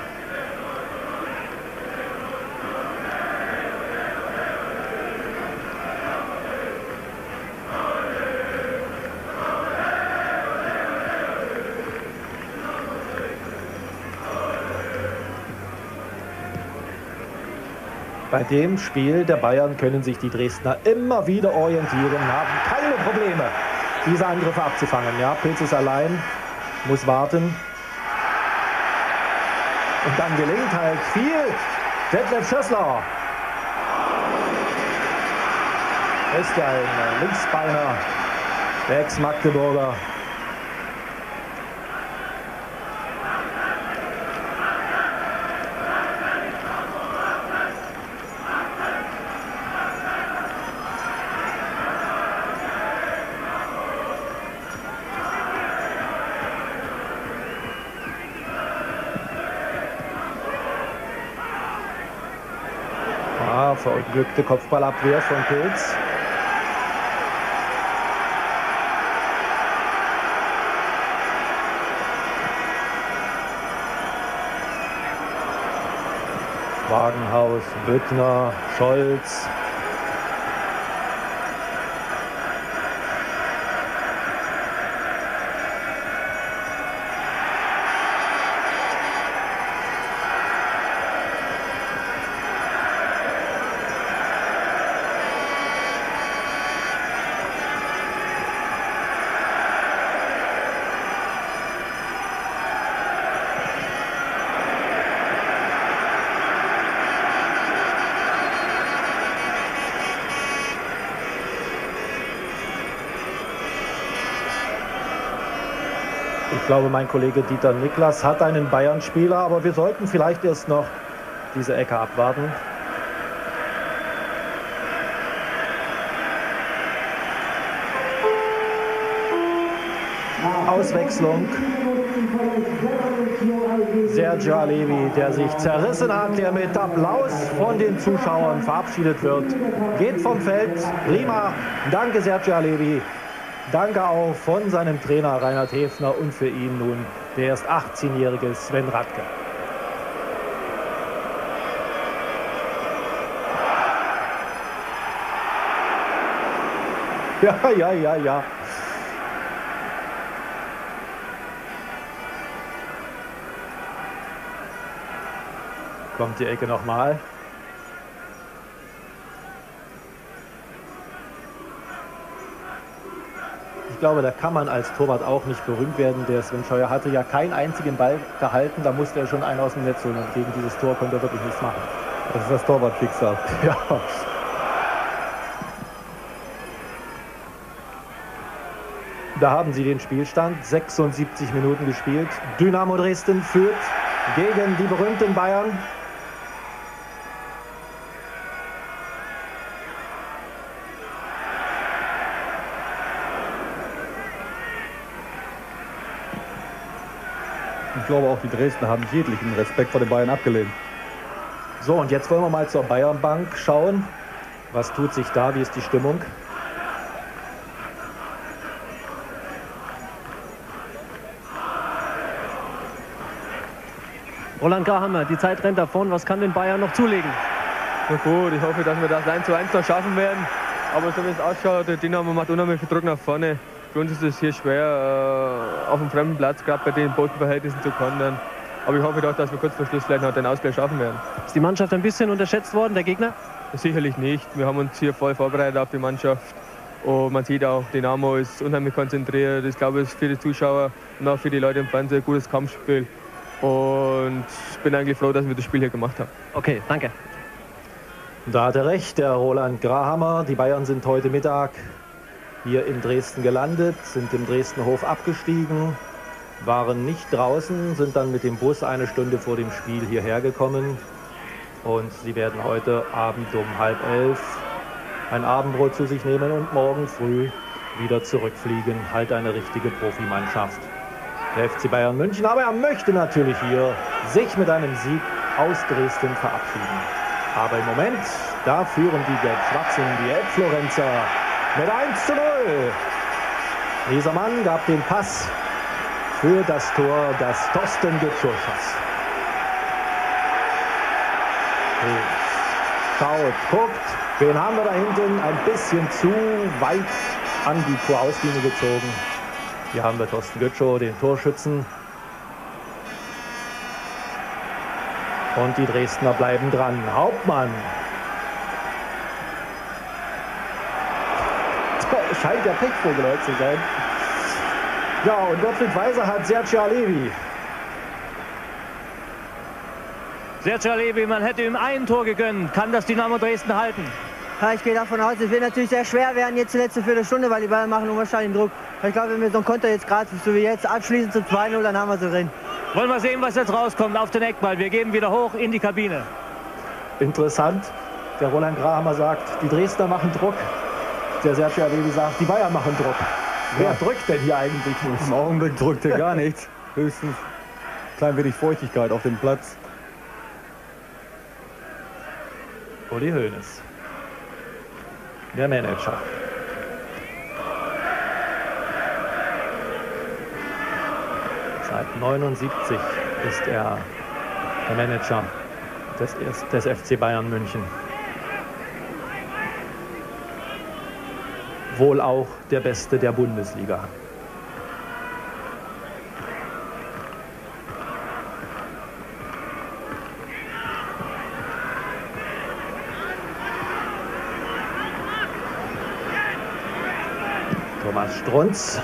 Bei dem Spiel der Bayern können sich die Dresdner immer wieder orientieren, haben keine Probleme, diese Angriffe abzufangen. Ja, Pilz ist allein, muss warten. Und dann gelingt halt viel. Detlef Schössler ist ja ein Linksbeiner, der Ex-Magdeburger. Verunglückte Kopfballabwehr von Pilz. Wagenhaus, Büttner, Scholz. Ich glaube, mein Kollege Dieter Niklas hat einen Bayern-Spieler, aber wir sollten vielleicht erst noch diese Ecke abwarten. Auswechslung. Sergio Allevi, der sich zerrissen hat, der mit Applaus von den Zuschauern verabschiedet wird, geht vom Feld. Prima. Danke, Sergio Allevi. Danke auch von seinem Trainer Reinhard Häfner und für ihn nun der erst achtzehnjährige Sven Radke. Ja, ja, ja, ja. Kommt die Ecke nochmal. Ich glaube, da kann man als Torwart auch nicht berühmt werden. Der Sven Scheuer hatte ja keinen einzigen Ball gehalten. Da musste er schon einen aus dem Netz holen. Und gegen dieses Tor konnte er wirklich nichts machen. Das ist das Torwartschicksal. Ja. Da haben Sie den Spielstand. sechsundsiebzig Minuten gespielt. Dynamo Dresden führt gegen die berühmten Bayern. Ich glaube, auch die Dresdner haben jeglichen Respekt vor den Bayern abgelehnt. So, und jetzt wollen wir mal zur Bayernbank schauen. Was tut sich da? Wie ist die Stimmung? Roland Grahammer, die Zeit rennt davon. Was kann den Bayern noch zulegen? Na gut, ich hoffe, dass wir das eins zu eins noch schaffen werden. Aber so wie es ausschaut, der Dynamo macht unheimlich viel Druck nach vorne. Für uns ist es hier schwer, auf dem fremden Platz, gerade bei den Bodenverhältnissen zu kontern. Aber ich hoffe doch, dass wir kurz vor Schluss vielleicht noch den Ausgleich schaffen werden. Ist die Mannschaft ein bisschen unterschätzt worden, der Gegner? Sicherlich nicht. Wir haben uns hier voll vorbereitet auf die Mannschaft. Und man sieht auch, Dynamo ist unheimlich konzentriert. Ich glaube, es ist für die Zuschauer und auch für die Leute im Fernsehen ein gutes Kampfspiel. Und ich bin eigentlich froh, dass wir das Spiel hier gemacht haben. Okay, danke. Da hat er recht, der Roland Grahammer. Die Bayern sind heute Mittag hier in Dresden gelandet, sind im Dresdenhof abgestiegen, waren nicht draußen, sind dann mit dem Bus eine Stunde vor dem Spiel hierher gekommen. Und sie werden heute Abend um halb elf ein Abendbrot zu sich nehmen und morgen früh wieder zurückfliegen. Halt eine richtige Profimannschaft. Der F C Bayern München, aber er möchte natürlich hier sich mit einem Sieg aus Dresden verabschieden. Aber im Moment, da führen die Gelb-Schwarzen, die Elbflorenzer, mit eins zu null. Dieser Mann gab den Pass für das Tor, das Thorsten Gütschow schoss. Schaut, guckt, wen haben wir da hinten? Ein bisschen zu weit an die Torauslinie gezogen. Hier haben wir Thorsten Gütschow, den Torschützen. Und die Dresdner bleiben dran. Hauptmann. Scheint der Pechvogel heute zu sein. Ja, und Gottfried Weiser hat Sergio Allevi. Sergio Allevi, man hätte ihm ein Tor gegönnt. Kann das Dynamo Dresden halten? Ja, ich gehe davon aus, es wird natürlich sehr schwer werden jetzt die letzte Viertelstunde, weil die Bayern machen unwahrscheinlich Druck. Ich glaube, wenn wir so einen Konter jetzt gerade so wie jetzt abschließen zu zwei null, dann haben wir sie drin. Wollen wir sehen, was jetzt rauskommt auf den Eckball. Wir gehen wieder hoch in die Kabine. Interessant. Der Roland Grahammer sagt, die Dresdner machen Druck. Der Sergio Allevi sagt, die Bayern machen Druck. Wer ja. drückt denn hier eigentlich nicht? Im Augenblick drückt er gar nichts. Höchstens ein klein wenig Feuchtigkeit auf dem Platz. Uli Hoeneß, der Manager. Seit neunundsiebzig ist er der Manager des, des F C Bayern München. Wohl auch der Beste der Bundesliga. Thomas Strunz.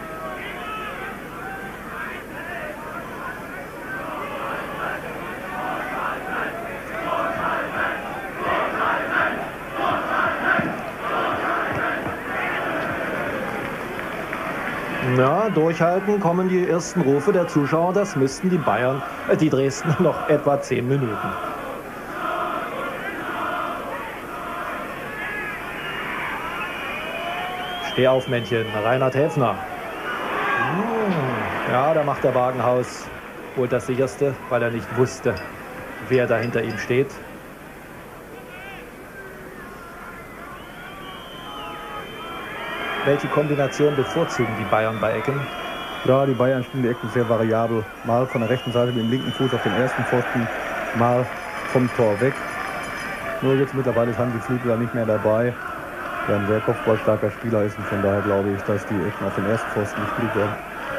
Ja, durchhalten, kommen die ersten Rufe der Zuschauer. Das müssten die Bayern, äh, die Dresdner noch etwa zehn Minuten. Steh auf, Männchen. Reinhard Häfner. Hm, ja, da macht der Wagenhaus wohl das Sicherste, weil er nicht wusste, wer da hinter ihm steht. Welche Kombination bevorzugen die Bayern bei Ecken? Ja, die Bayern spielen die Ecken sehr variabel. Mal von der rechten Seite mit dem linken Fuß auf den ersten Pfosten, mal vom Tor weg. Nur jetzt mittlerweile ist Hansi Flügel da nicht mehr dabei, der ein sehr kopfballstarker Spieler ist, und von daher glaube ich, dass die Ecken auf den ersten Pfosten gespielt werden.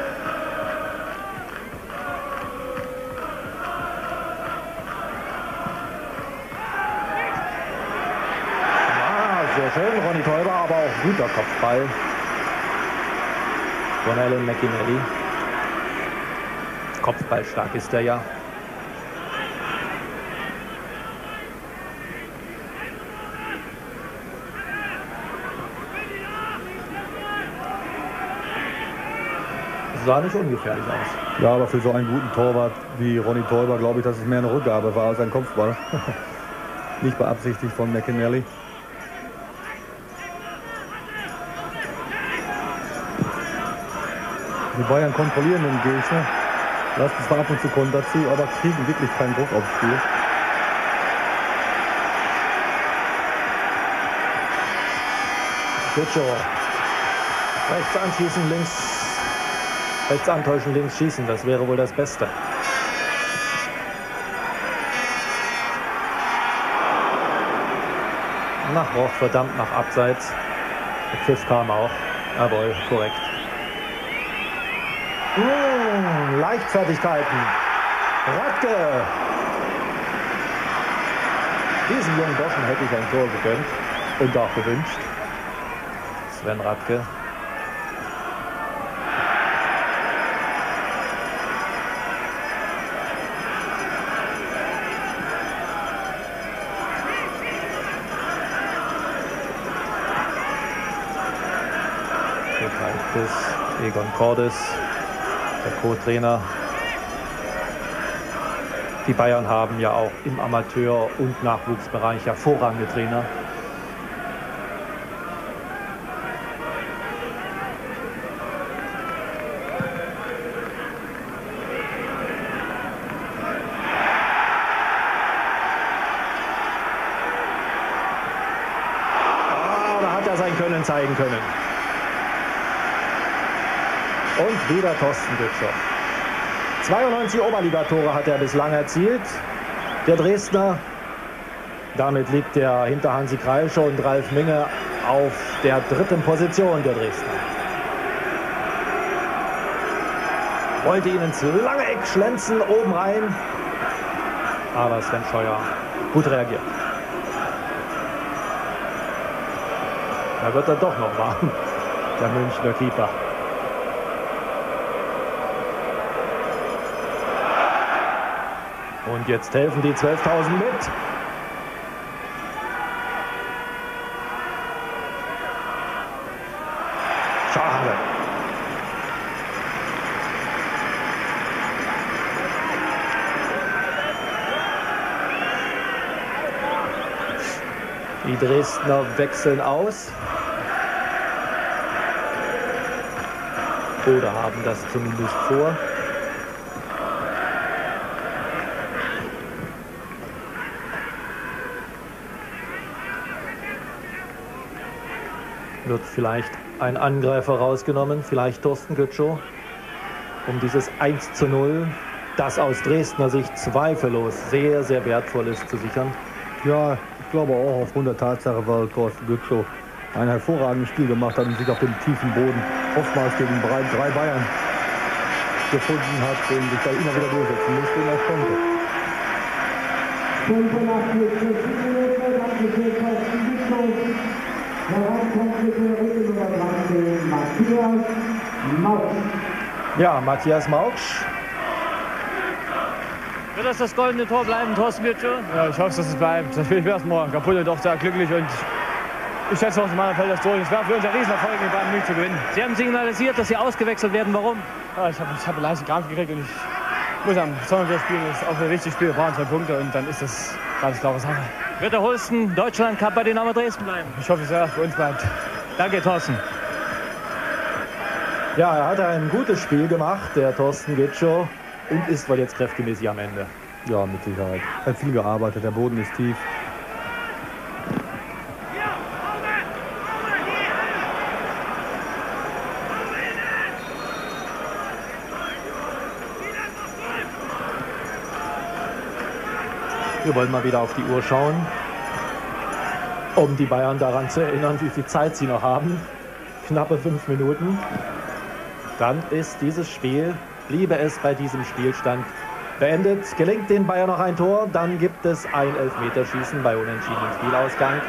Sehr schön, Ronny Teuber, aber auch guter Kopfball von Alan McInally. Kopfballstark ist er ja. Sah nicht ungefährlich aus. Ja, aber für so einen guten Torwart wie Ronny Teuber glaube ich, dass es mehr eine Rückgabe war als ein Kopfball. Nicht beabsichtigt von McInally. Die Bayern kontrollieren den Gegner, lassen zwar ab und zu Konter zu, aber kriegen wirklich keinen Druck aufs Spiel. Gutschow. Rechts anschießen, links. Rechts antäuschen, links schießen. Das wäre wohl das Beste. Nach Roch, verdammt, nach Abseits. Der Pfiff kam auch. Jawohl, korrekt. Mmh, Leichtfertigkeiten. Radke. Diesen jungen Burschen hätte ich ein Tor gegönnt und auch gewünscht. Sven Radke. Egon Cordes, der Co-Trainer. Die Bayern haben ja auch im Amateur- und Nachwuchsbereich hervorragende Trainer. Ah, da hat er sein Können zeigen können. Und wieder Thorsten Gütschow. zweiundneunzig Oberligatore hat er bislang erzielt. Der Dresdner. Damit liegt er hinter Hansi Kreilscher und Ralf Minge auf der dritten Position der Dresdner. Wollte ihn ins lange Eck schlänzen, oben rein. Aber Sven Scheuer gut reagiert. Da wird er doch noch warm, der Münchner Keeper. Und jetzt helfen die zwölftausend mit. Schade. Die Dresdner wechseln aus. Oder haben das zumindest vor. Wird vielleicht ein Angreifer rausgenommen, vielleicht Thorsten Gütschow, um dieses eins zu null das aus Dresdner Sicht zweifellos sehr, sehr wertvoll ist zu sichern. Ja, ich glaube auch aufgrund der Tatsache, weil Thorsten Götzschow ein hervorragendes Spiel gemacht hat und sich auf dem tiefen Boden oftmals gegen drei Bayern gefunden hat und sich da immer wieder durchsetzen musste und auch konnte. Ja, Matthias Mauksch. Wird das das goldene Tor bleiben, Thorsten Götzschow? Ja, ich hoffe, dass es bleibt. Das Spiel wird morgen kaputt und auch sehr glücklich. Und ich schätze aus meiner Feld das Tor. Es wäre für uns ein Riesenerfolg, in Bayern München zu gewinnen. Sie haben signalisiert, dass Sie ausgewechselt werden. Warum? Ja, ich habe ich hab einen leichten Krampf gekriegt und ich muss am Sonntag wieder spielen. Das ist auch ein richtiges Spiel. Wir brauchen zwei Punkte und dann ist das eine ganz klare Sache. Wird der Holsten Deutschland Cup bei Dynamo Dresden bleiben? Ich hoffe sehr, dass es bei uns bleibt. Danke, Thorsten. Ja, er hat ein gutes Spiel gemacht, der Thorsten Götzschow, und ist wohl jetzt kräftemäßig am Ende. Ja, mit Sicherheit. Er hat viel gearbeitet, der Boden ist tief. Wir wollen mal wieder auf die Uhr schauen, um die Bayern daran zu erinnern, wie viel Zeit sie noch haben. Knappe fünf Minuten. Dann ist dieses Spiel, bliebe es bei diesem Spielstand, beendet. Gelingt den Bayern noch ein Tor, dann gibt es ein Elfmeterschießen bei unentschiedenem Spielausgang.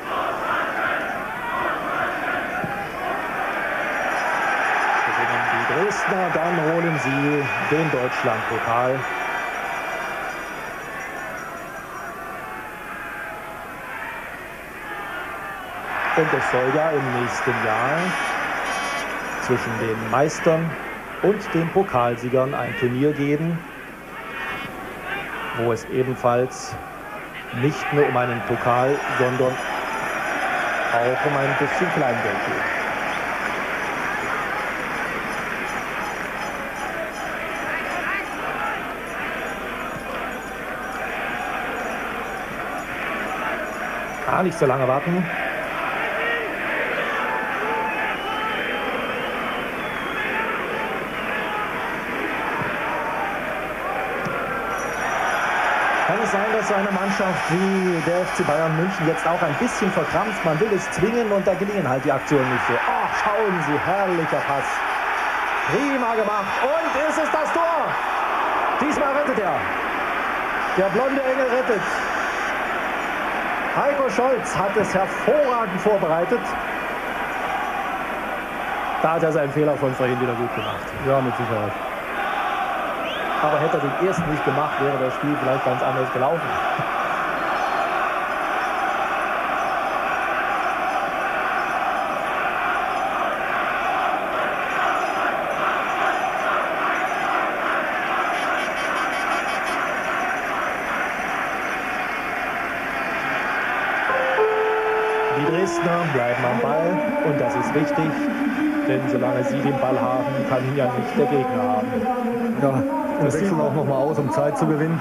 Gewinnen die Dresdner, dann holen sie den Deutschlandpokal. Und es soll ja im nächsten Jahr zwischen den Meistern und den Pokalsiegern ein Turnier geben, wo es ebenfalls nicht nur um einen Pokal, sondern auch um ein bisschen Kleingeld geht. Ah, nicht so lange warten. Kann es sein, dass so eine Mannschaft wie der F C Bayern München jetzt auch ein bisschen verkrampft? Man will es zwingen und da gelingen halt die Aktionen nicht so. Ach, schauen Sie, herrlicher Pass. Prima gemacht. Und ist es das Tor? Diesmal rettet er. Der blonde Engel rettet. Heiko Scholz hat es hervorragend vorbereitet. Da hat er seinen Fehler von vorhin wieder gut gemacht. Ja, mit Sicherheit. Aber hätte er den ersten nicht gemacht, wäre das Spiel vielleicht ganz anders gelaufen. Die Dresdner bleiben am Ball und das ist wichtig, denn solange sie den Ball haben, kann ihn ja nicht der Gegner haben. Ja. Und wechseln auch noch mal aus, um Zeit zu gewinnen.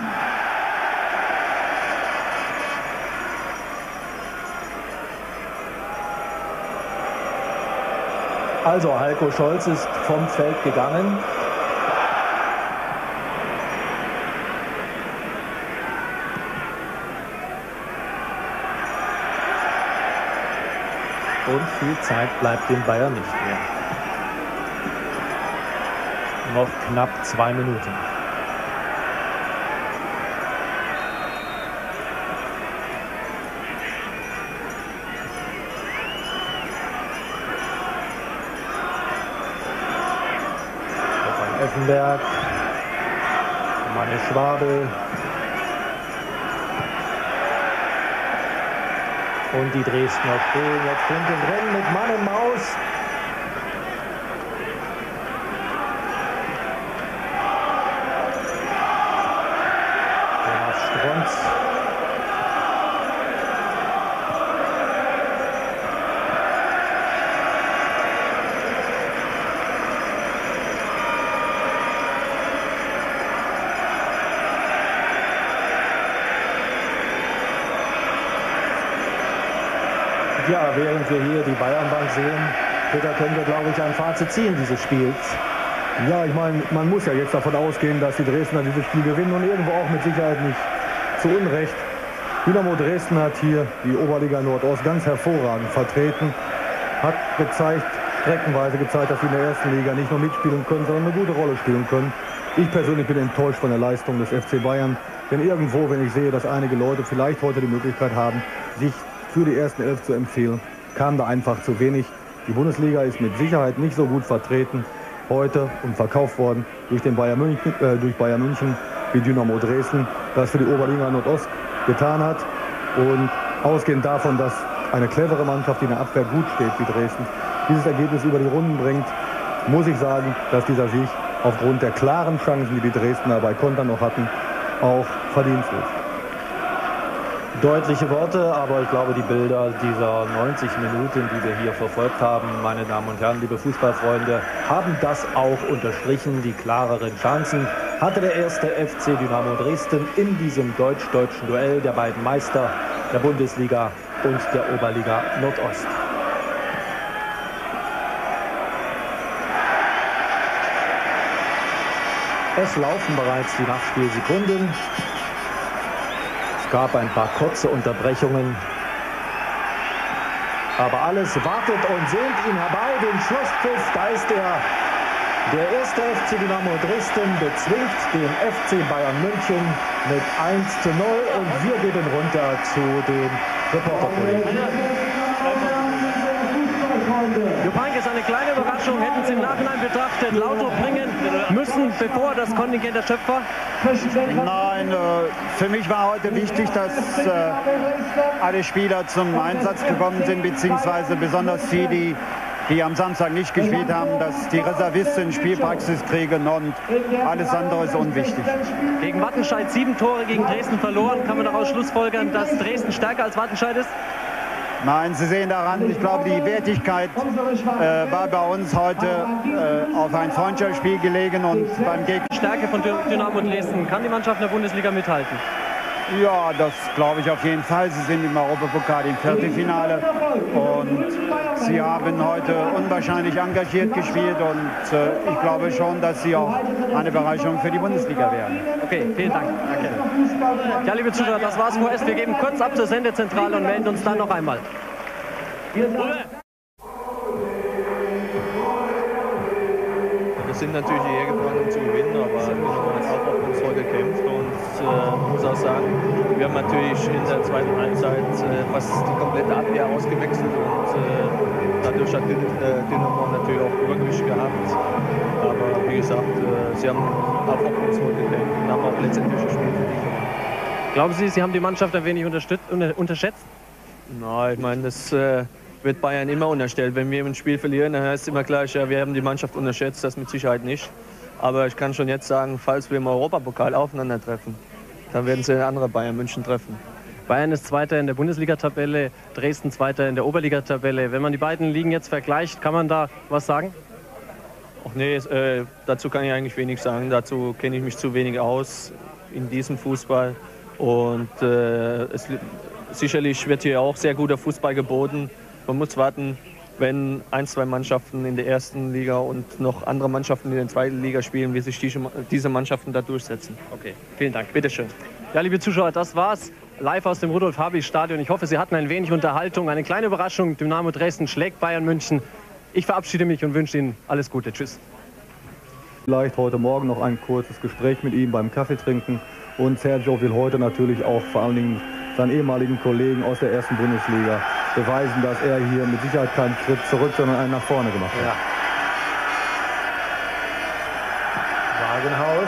Also Heiko Scholz ist vom Feld gegangen. Und viel Zeit bleibt den Bayern nicht mehr. Noch knapp zwei Minuten. Auf ein Effenberg. Meine Schwabel. Und die Dresdner stehen jetzt hinten drin mit Mann und Maus. Strunz. Ja, während wir hier die Bayernbank sehen, Peter, können wir, glaube ich, ein Fazit ziehen dieses Spiels. Ja, ich meine, man muss ja jetzt davon ausgehen, dass die Dresdner dieses Spiel gewinnen und irgendwo auch mit Sicherheit nicht zu Unrecht. Dynamo Dresden hat hier die Oberliga Nordost ganz hervorragend vertreten, hat gezeigt, streckenweise gezeigt, dass sie in der ersten Liga nicht nur mitspielen können, sondern eine gute Rolle spielen können. Ich persönlich bin enttäuscht von der Leistung des F C Bayern, denn irgendwo, wenn ich sehe, dass einige Leute vielleicht heute die Möglichkeit haben, sich für die ersten Elf zu empfehlen, kam da einfach zu wenig. Die Bundesliga ist mit Sicherheit nicht so gut vertreten heute und verkauft worden durch, den Bayern München, äh, durch Bayern München wie Dynamo Dresden, das für die Oberliga Nordost getan hat. Und ausgehend davon, dass eine clevere Mannschaft, die in der Abwehr gut steht wie Dresden, dieses Ergebnis über die Runden bringt, muss ich sagen, dass dieser Sieg aufgrund der klaren Chancen, die die Dresdner bei Kontern noch hatten, auch verdient ist. Deutliche Worte, aber ich glaube, die Bilder dieser neunzig Minuten, die wir hier verfolgt haben, meine Damen und Herren, liebe Fußballfreunde, haben das auch unterstrichen. Die klareren Chancen hatte der erste F C Dynamo Dresden in diesem deutsch-deutschen Duell der beiden Meister der Bundesliga und der Oberliga Nordost. Es laufen bereits die Nachspielsekunden. Es gab ein paar kurze Unterbrechungen. Aber alles wartet und sehnt ihn herbei. Den Schlusspfiff, da ist er. Der erste F C Dynamo Dresden bezwingt den F C Bayern München mit eins zu null. Und wir gehen runter zu den Reporterkollegen. Jupp Heynckes, eine kleine Überraschung, hätten Sie im Nachhinein betrachtet, Lauto bringen müssen, bevor das Kontingent erschöpft war? Nein, äh, für mich war heute wichtig, dass äh, alle Spieler zum Einsatz gekommen sind, beziehungsweise besonders die, die, die am Samstag nicht gespielt haben, dass die Reservisten Spielpraxis kriegen und alles andere ist unwichtig. Gegen Wattenscheid sieben Tore, gegen Dresden verloren. Kann man daraus schlussfolgern, dass Dresden stärker als Wattenscheid ist? Nein, Sie sehen daran, ich glaube, die Wertigkeit äh, war bei uns heute äh, auf ein Freundschaftsspiel gelegen und beim Gegner. Stärke von Dynamo Dresden, kann die Mannschaft in der Bundesliga mithalten? Ja, das glaube ich auf jeden Fall. Sie sind im Europapokal im Viertelfinale und sie haben heute unwahrscheinlich engagiert gespielt und äh, ich glaube schon, dass sie auch eine Bereicherung für die Bundesliga werden. Okay, vielen Dank. Danke. Ja, liebe Zuschauer, das war's vorerst. Wir geben kurz ab zur Sendezentrale und melden uns dann noch einmal. Wir sind natürlich hierher gefahren, um zu gewinnen, aber wir haben jetzt auch hoffnungsvoll gekämpft und äh, muss auch sagen, wir haben natürlich in der zweiten Halbzeit äh, fast die komplette Abwehr ausgewechselt und äh, dadurch hat äh, Dynamo natürlich auch Übergewicht gehabt. Aber wie gesagt, äh, sie haben auch hoffnungsvoll gekämpft und haben auch letztendlich das Spiel verdient gewonnen. Glauben Sie, Sie haben die Mannschaft ein wenig unterschätzt? Nein, ich meine, das äh, wird Bayern immer unterstellt. Wenn wir ein Spiel verlieren, dann heißt es immer gleich, ja, wir haben die Mannschaft unterschätzt, das mit Sicherheit nicht. Aber ich kann schon jetzt sagen, falls wir im Europapokal aufeinandertreffen, dann werden sie eine andere Bayern München treffen. Bayern ist Zweiter in der Bundesliga-Tabelle, Dresden Zweiter in der Oberliga-Tabelle. Wenn man die beiden Ligen jetzt vergleicht, kann man da was sagen? Ach nee, äh, dazu kann ich eigentlich wenig sagen. Dazu kenne ich mich zu wenig aus in diesem Fußball. Und äh, es, sicherlich wird hier auch sehr guter Fußball geboten. Man muss warten, wenn ein, zwei Mannschaften in der ersten Liga und noch andere Mannschaften in der zweiten Liga spielen, wie sich diese, diese Mannschaften da durchsetzen. Okay, vielen Dank. Bitteschön. Ja, liebe Zuschauer, das war's. Live aus dem Rudolf-Habich-Stadion. Ich hoffe, Sie hatten ein wenig Unterhaltung. Eine kleine Überraschung. Dynamo Dresden schlägt Bayern München. Ich verabschiede mich und wünsche Ihnen alles Gute. Tschüss. Vielleicht heute Morgen noch ein kurzes Gespräch mit ihm beim Kaffee trinken. Und Sergio will heute natürlich auch vor allen Dingen seinen ehemaligen Kollegen aus der ersten Bundesliga beweisen, dass er hier mit Sicherheit keinen Schritt zurück, sondern einen nach vorne gemacht hat. Ja. Wagenhaus.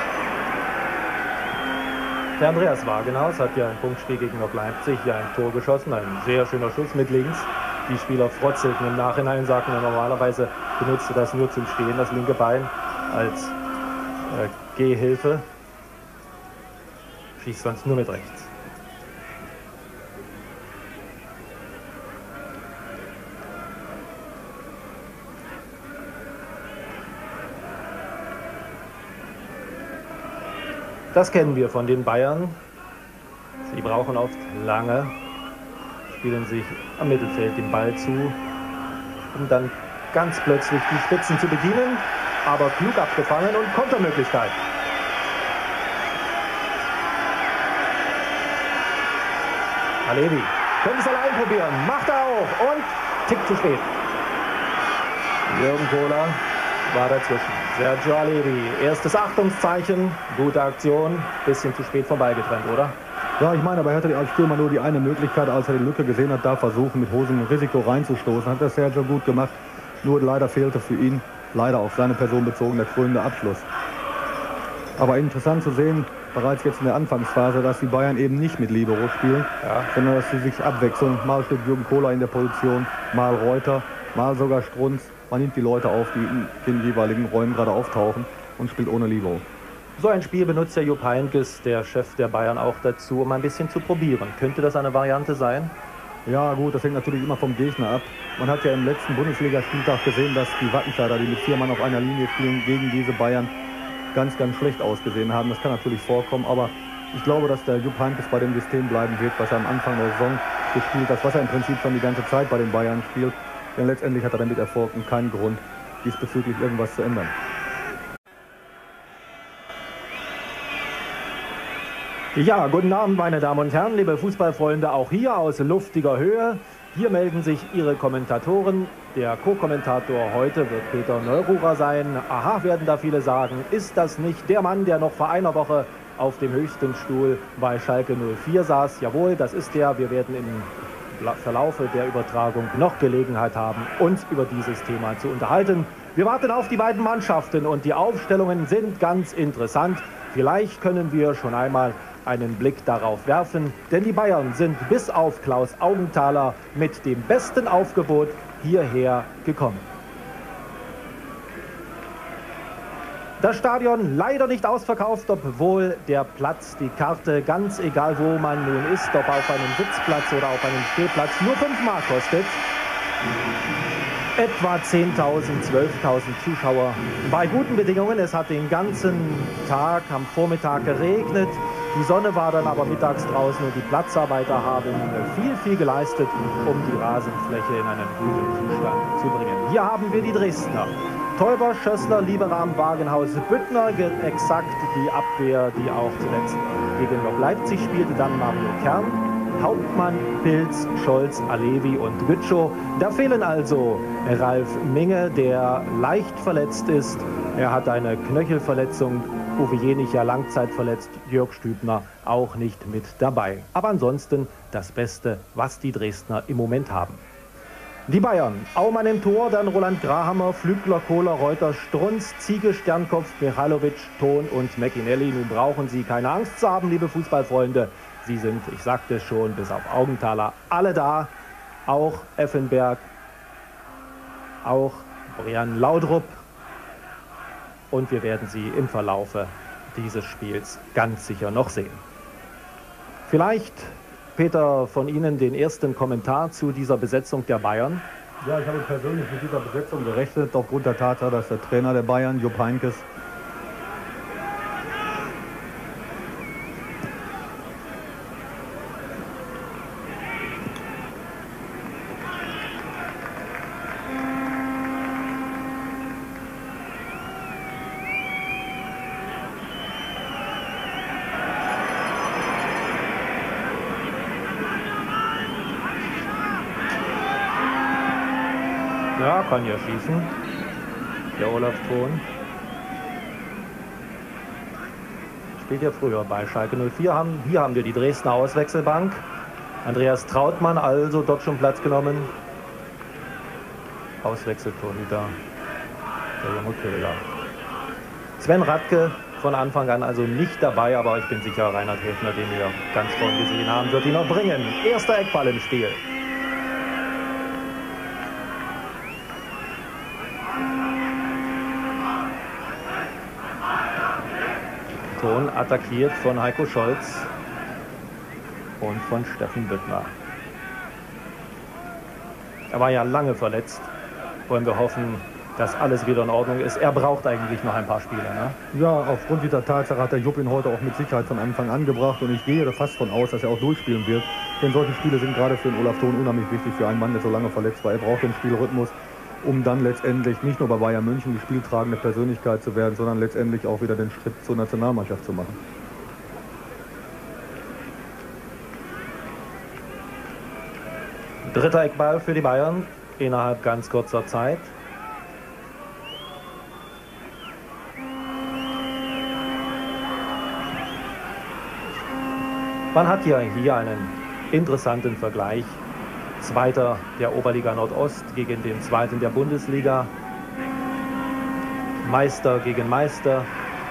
Der Andreas Wagenhaus hat ja ein Punktspiel gegen Lok Leipzig ja ein Tor geschossen, ein sehr schöner Schuss mit links. Die Spieler frotzelten im Nachhinein, sagten, normalerweise benutzt er das nur zum Stehen, das linke Bein, als äh, Gehhilfe. Schießt sonst nur mit rechts. Das kennen wir von den Bayern. Sie brauchen oft lange, spielen sich am Mittelfeld den Ball zu, um dann ganz plötzlich die Spitzen zu bedienen. aber klug abgefangen und Kontermöglichkeit. Alevi könnte es allein probieren, macht er auch und tickt zu spät. Jürgen Kohler war dazwischen. Sergio Alevi, erstes Achtungszeichen, gute Aktion, bisschen zu spät vorbeigetrennt, oder? Ja, ich meine, aber er hatte als Stürmer nur die eine Möglichkeit, als er die Lücke gesehen hat, da versuchen, mit hohem Risiko reinzustoßen. Hat das Sergio gut gemacht, nur leider fehlte für ihn, leider auf seine Person bezogen, der krönende Abschluss. Aber interessant zu sehen, bereits jetzt in der Anfangsphase, dass die Bayern eben nicht mit Libero spielen, ja, sondern dass sie sich abwechseln. Mal steht Jürgen Kohler in der Position, mal Reuter, mal sogar Strunz. Man nimmt die Leute auf, die in den jeweiligen Räumen gerade auftauchen und spielt ohne Libero. So ein Spiel benutzt der Jupp Heynckes, der Chef der Bayern, auch dazu, um ein bisschen zu probieren. Könnte das eine Variante sein? Ja gut, das hängt natürlich immer vom Gegner ab. Man hat ja im letzten Bundesligaspieltag gesehen, dass die Wattenscheider, die mit vier Mann auf einer Linie spielen, gegen diese Bayern ganz, ganz schlecht ausgesehen haben. Das kann natürlich vorkommen, aber ich glaube, dass der Jupp Heynckes bei dem System bleiben wird, was er am Anfang der Saison gespielt hat, was er im Prinzip schon die ganze Zeit bei den Bayern spielt. Denn letztendlich hat er damit Erfolg und keinen Grund, diesbezüglich irgendwas zu ändern. Ja, guten Abend, meine Damen und Herren, liebe Fußballfreunde, auch hier aus luftiger Höhe. Hier melden sich Ihre Kommentatoren. Der Co-Kommentator heute wird Peter Neururer sein. Aha, werden da viele sagen, ist das nicht der Mann, der noch vor einer Woche auf dem höchsten Stuhl bei Schalke null vier saß? Jawohl, das ist der. Wir werden im Verlaufe der Übertragung noch Gelegenheit haben, uns über dieses Thema zu unterhalten. Wir warten auf die beiden Mannschaften und die Aufstellungen sind ganz interessant. Vielleicht können wir schon einmal einen Blick darauf werfen, denn die Bayern sind bis auf Klaus Augenthaler mit dem besten Aufgebot hierher gekommen. Das Stadion leider nicht ausverkauft, obwohl der Platz, die Karte, ganz egal wo man nun ist, ob auf einem Sitzplatz oder auf einem Stehplatz, nur fünf Mark kostet. Etwa zehntausend, zwölftausend Zuschauer. Bei guten Bedingungen, es hat den ganzen Tag am Vormittag geregnet. Die Sonne war dann aber mittags draußen und die Platzarbeiter haben viel, viel geleistet, um die Rasenfläche in einen guten Zustand zu bringen. Hier haben wir die Dresdner. Teuber, Schössler, Lieberrahm, Wagenhaus, Büttner, exakt die Abwehr, die auch zuletzt gegen Lok Leipzig spielte, dann Mario Kern, Hauptmann, Pilz, Scholz, Alevi und Gütschow. Da fehlen also Ralf Minge, der leicht verletzt ist. Er hat eine Knöchelverletzung. Uwe Jenig ja langzeitverletzt, Jörg Stübner auch nicht mit dabei. Aber ansonsten das Beste, was die Dresdner im Moment haben. Die Bayern, Aumann im Tor, dann Roland Grahammer, Flügler, Kohler, Reuter, Strunz, Ziege, Sternkopf, Michailovic, Thon und McInally. Nun brauchen Sie keine Angst zu haben, liebe Fußballfreunde. Sie sind, ich sagte es schon, bis auf Augenthaler alle da. Auch Effenberg, auch Brian Laudrup. Und wir werden sie im Verlaufe dieses Spiels ganz sicher noch sehen. Vielleicht, Peter, von Ihnen den ersten Kommentar zu dieser Besetzung der Bayern. Ja, ich habe persönlich mit dieser Besetzung gerechnet, aufgrund der Tatsache, dass der Trainer der Bayern, Jupp Heynckes, Ja, kann ja schießen. Der Olaf Thon. Spielt ja früher bei Schalke null vier. Haben, hier haben wir die Dresdner Auswechselbank. Andreas Trautmann also dort schon Platz genommen. Auswechseltorhüter der junge Köhler. Sven Radke von Anfang an also nicht dabei, aber ich bin sicher, Reinhard Häfner, den wir ganz vorhin gesehen haben, wird ihn noch bringen. Erster Eckball im Spiel. Thon attackiert von Heiko Scholz und von Steffen Büttner. Er war ja lange verletzt. Wollen wir hoffen, dass alles wieder in Ordnung ist. Er braucht eigentlich noch ein paar Spiele, ne? Ja, aufgrund dieser Tatsache hat der Jupp ihn heute auch mit Sicherheit von Anfang an gebracht. Und ich gehe fast von aus, dass er auch durchspielen wird. Denn solche Spiele sind gerade für den Olaf Thon unheimlich wichtig für einen Mann, der so lange verletzt war. Er braucht den Spielrhythmus. um dann letztendlich nicht nur bei Bayern München die spieltragende Persönlichkeit zu werden, sondern letztendlich auch wieder den Schritt zur Nationalmannschaft zu machen. Dritter Eckball für die Bayern innerhalb ganz kurzer Zeit. Man hat ja hier einen interessanten Vergleich. Zweiter der Oberliga Nordost gegen den Zweiten der Bundesliga. Meister gegen Meister.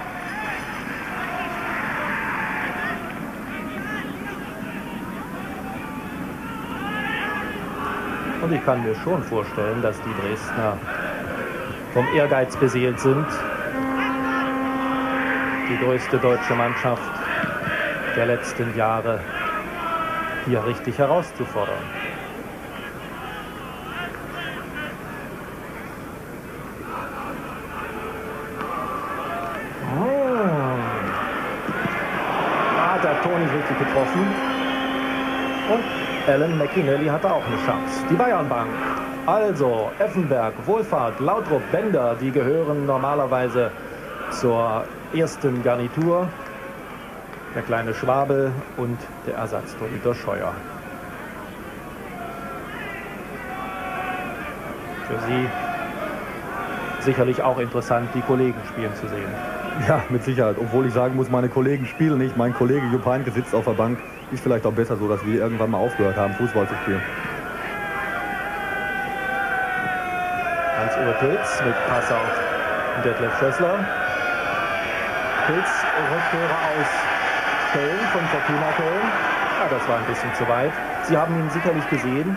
Und ich kann mir schon vorstellen, dass die Dresdner vom Ehrgeiz beseelt sind, die größte deutsche Mannschaft der letzten Jahre hier richtig herauszufordern. Hat der Ton nicht richtig getroffen. Und Alan McInally hatte auch eine Chance. Die Bayernbank. Also Effenberg, Wohlfahrt, Lautrup, Bender, die gehören normalerweise zur ersten Garnitur. Der kleine Schwabel und der Ersatztorhüter Scheuer. Für Sie sicherlich auch interessant, die Kollegen spielen zu sehen. Ja, mit Sicherheit. Obwohl ich sagen muss, meine Kollegen spielen nicht. Mein Kollege Jupp Heynckes sitzt auf der Bank. Ist vielleicht auch besser so, dass wir irgendwann mal aufgehört haben, Fußball zu spielen. Hans-Uwe Pilz mit Pass auf Detlef Schössler. Pilz, Rückkehrer aus Köln, von Fortuna Köln. Ja, das war ein bisschen zu weit. Sie haben ihn sicherlich gesehen.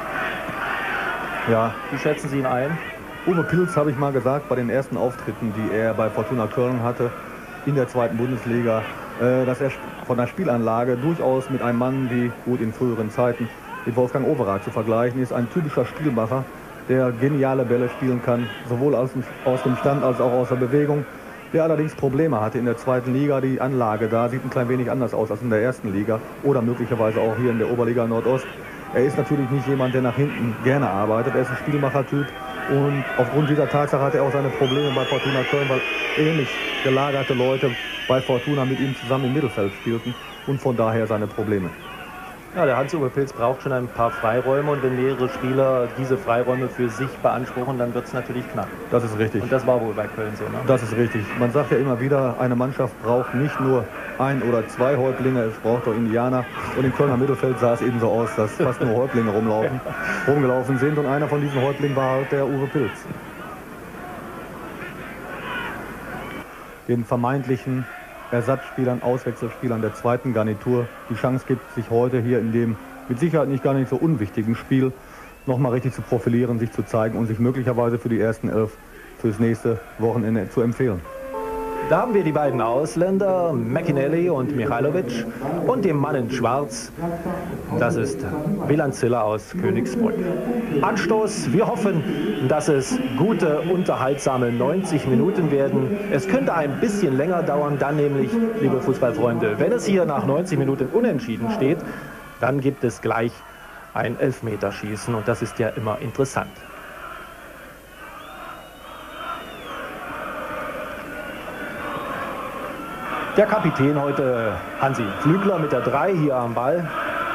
Ja. Wie schätzen Sie ihn ein? Uwe Pilz, habe ich mal gesagt, bei den ersten Auftritten, die er bei Fortuna Köln hatte, in der zweiten Bundesliga, äh, dass er von der Spielanlage durchaus mit einem Mann, wie gut in früheren Zeiten mit Wolfgang Overath zu vergleichen ist, ein typischer Spielmacher, der geniale Bälle spielen kann, sowohl aus dem, aus dem Stand als auch aus der Bewegung, der allerdings Probleme hatte in der zweiten Liga. Die Anlage da sieht ein klein wenig anders aus als in der ersten Liga oder möglicherweise auch hier in der Oberliga Nordost. Er ist natürlich nicht jemand, der nach hinten gerne arbeitet, er ist ein Spielmachertyp. Und aufgrund dieser Tatsache hat er auch seine Probleme bei Fortuna Köln, weil ähnlich gelagerte Leute bei Fortuna mit ihm zusammen im Mittelfeld spielten und von daher seine Probleme. Ja, der Hans-Uwe Pilz braucht schon ein paar Freiräume und wenn mehrere Spieler diese Freiräume für sich beanspruchen, dann wird es natürlich knapp. Das ist richtig. Und das war wohl bei Köln so, ne? Das ist richtig. Man sagt ja immer wieder, eine Mannschaft braucht nicht nur ein oder zwei Häuptlinge, es braucht auch Indianer. Und im Kölner Mittelfeld sah es eben so aus, dass fast nur Häuptlinge rumlaufen, rumgelaufen sind und einer von diesen Häuptlingen war halt der Uwe Pilz. Den vermeintlichen Ersatzspielern, Auswechselspielern der zweiten Garnitur die Chance gibt, sich heute hier in dem mit Sicherheit nicht gar nicht so unwichtigen Spiel nochmal richtig zu profilieren, sich zu zeigen und sich möglicherweise für die ersten elf fürs nächste Wochenende zu empfehlen. Da haben wir die beiden Ausländer, McInally und Michailovic, und den Mann in Schwarz, das ist Wieland Ziller aus Königsbrück. Anstoß, wir hoffen, dass es gute, unterhaltsame neunzig Minuten werden. Es könnte ein bisschen länger dauern, dann nämlich, liebe Fußballfreunde, wenn es hier nach neunzig Minuten unentschieden steht, dann gibt es gleich ein Elfmeterschießen und das ist ja immer interessant. Der Kapitän heute, Hansi Flügler mit der drei hier am Ball.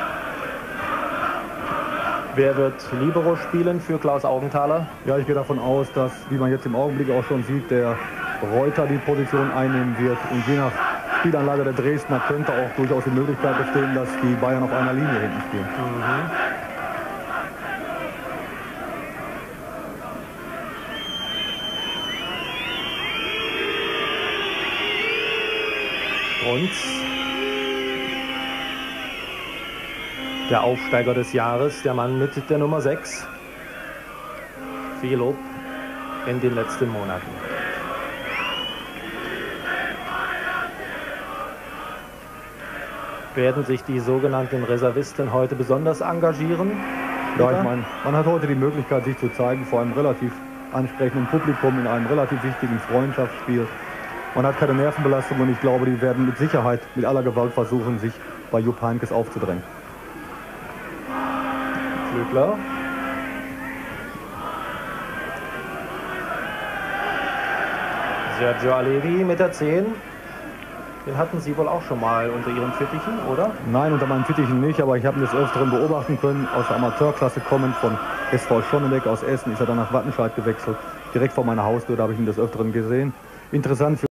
Wer wird Libero spielen für Klaus Augenthaler? Ja, ich gehe davon aus, dass, wie man jetzt im Augenblick auch schon sieht, der Reuter die Position einnehmen wird. Und je nach Spielanlage der Dresdner könnte auch durchaus die Möglichkeit bestehen, dass die Bayern auf einer Linie hinten spielen. Mhm. Und der Aufsteiger des Jahres, der Mann mit der Nummer sechs. Viel Lob in den letzten Monaten. Werden sich die sogenannten Reservisten heute besonders engagieren? Ja, ich meine, man hat heute die Möglichkeit, sich zu zeigen vor einem relativ ansprechenden Publikum in einem relativ wichtigen Freundschaftsspiel. Man hat keine Nervenbelastung und ich glaube, die werden mit Sicherheit mit aller Gewalt versuchen, sich bei Jupp Heynckes aufzudrängen. Flügler. Sergio Allevi mit der zehn. Den hatten Sie wohl auch schon mal unter Ihren Fittichen, oder? Nein, unter meinen Fittichen nicht, aber ich habe ihn des Öfteren beobachten können. Aus der Amateurklasse kommend von S V Schonnebeck aus Essen ist er dann nach Wattenscheid gewechselt. Direkt vor meiner Haustür, da habe ich ihn des Öfteren gesehen. Interessant für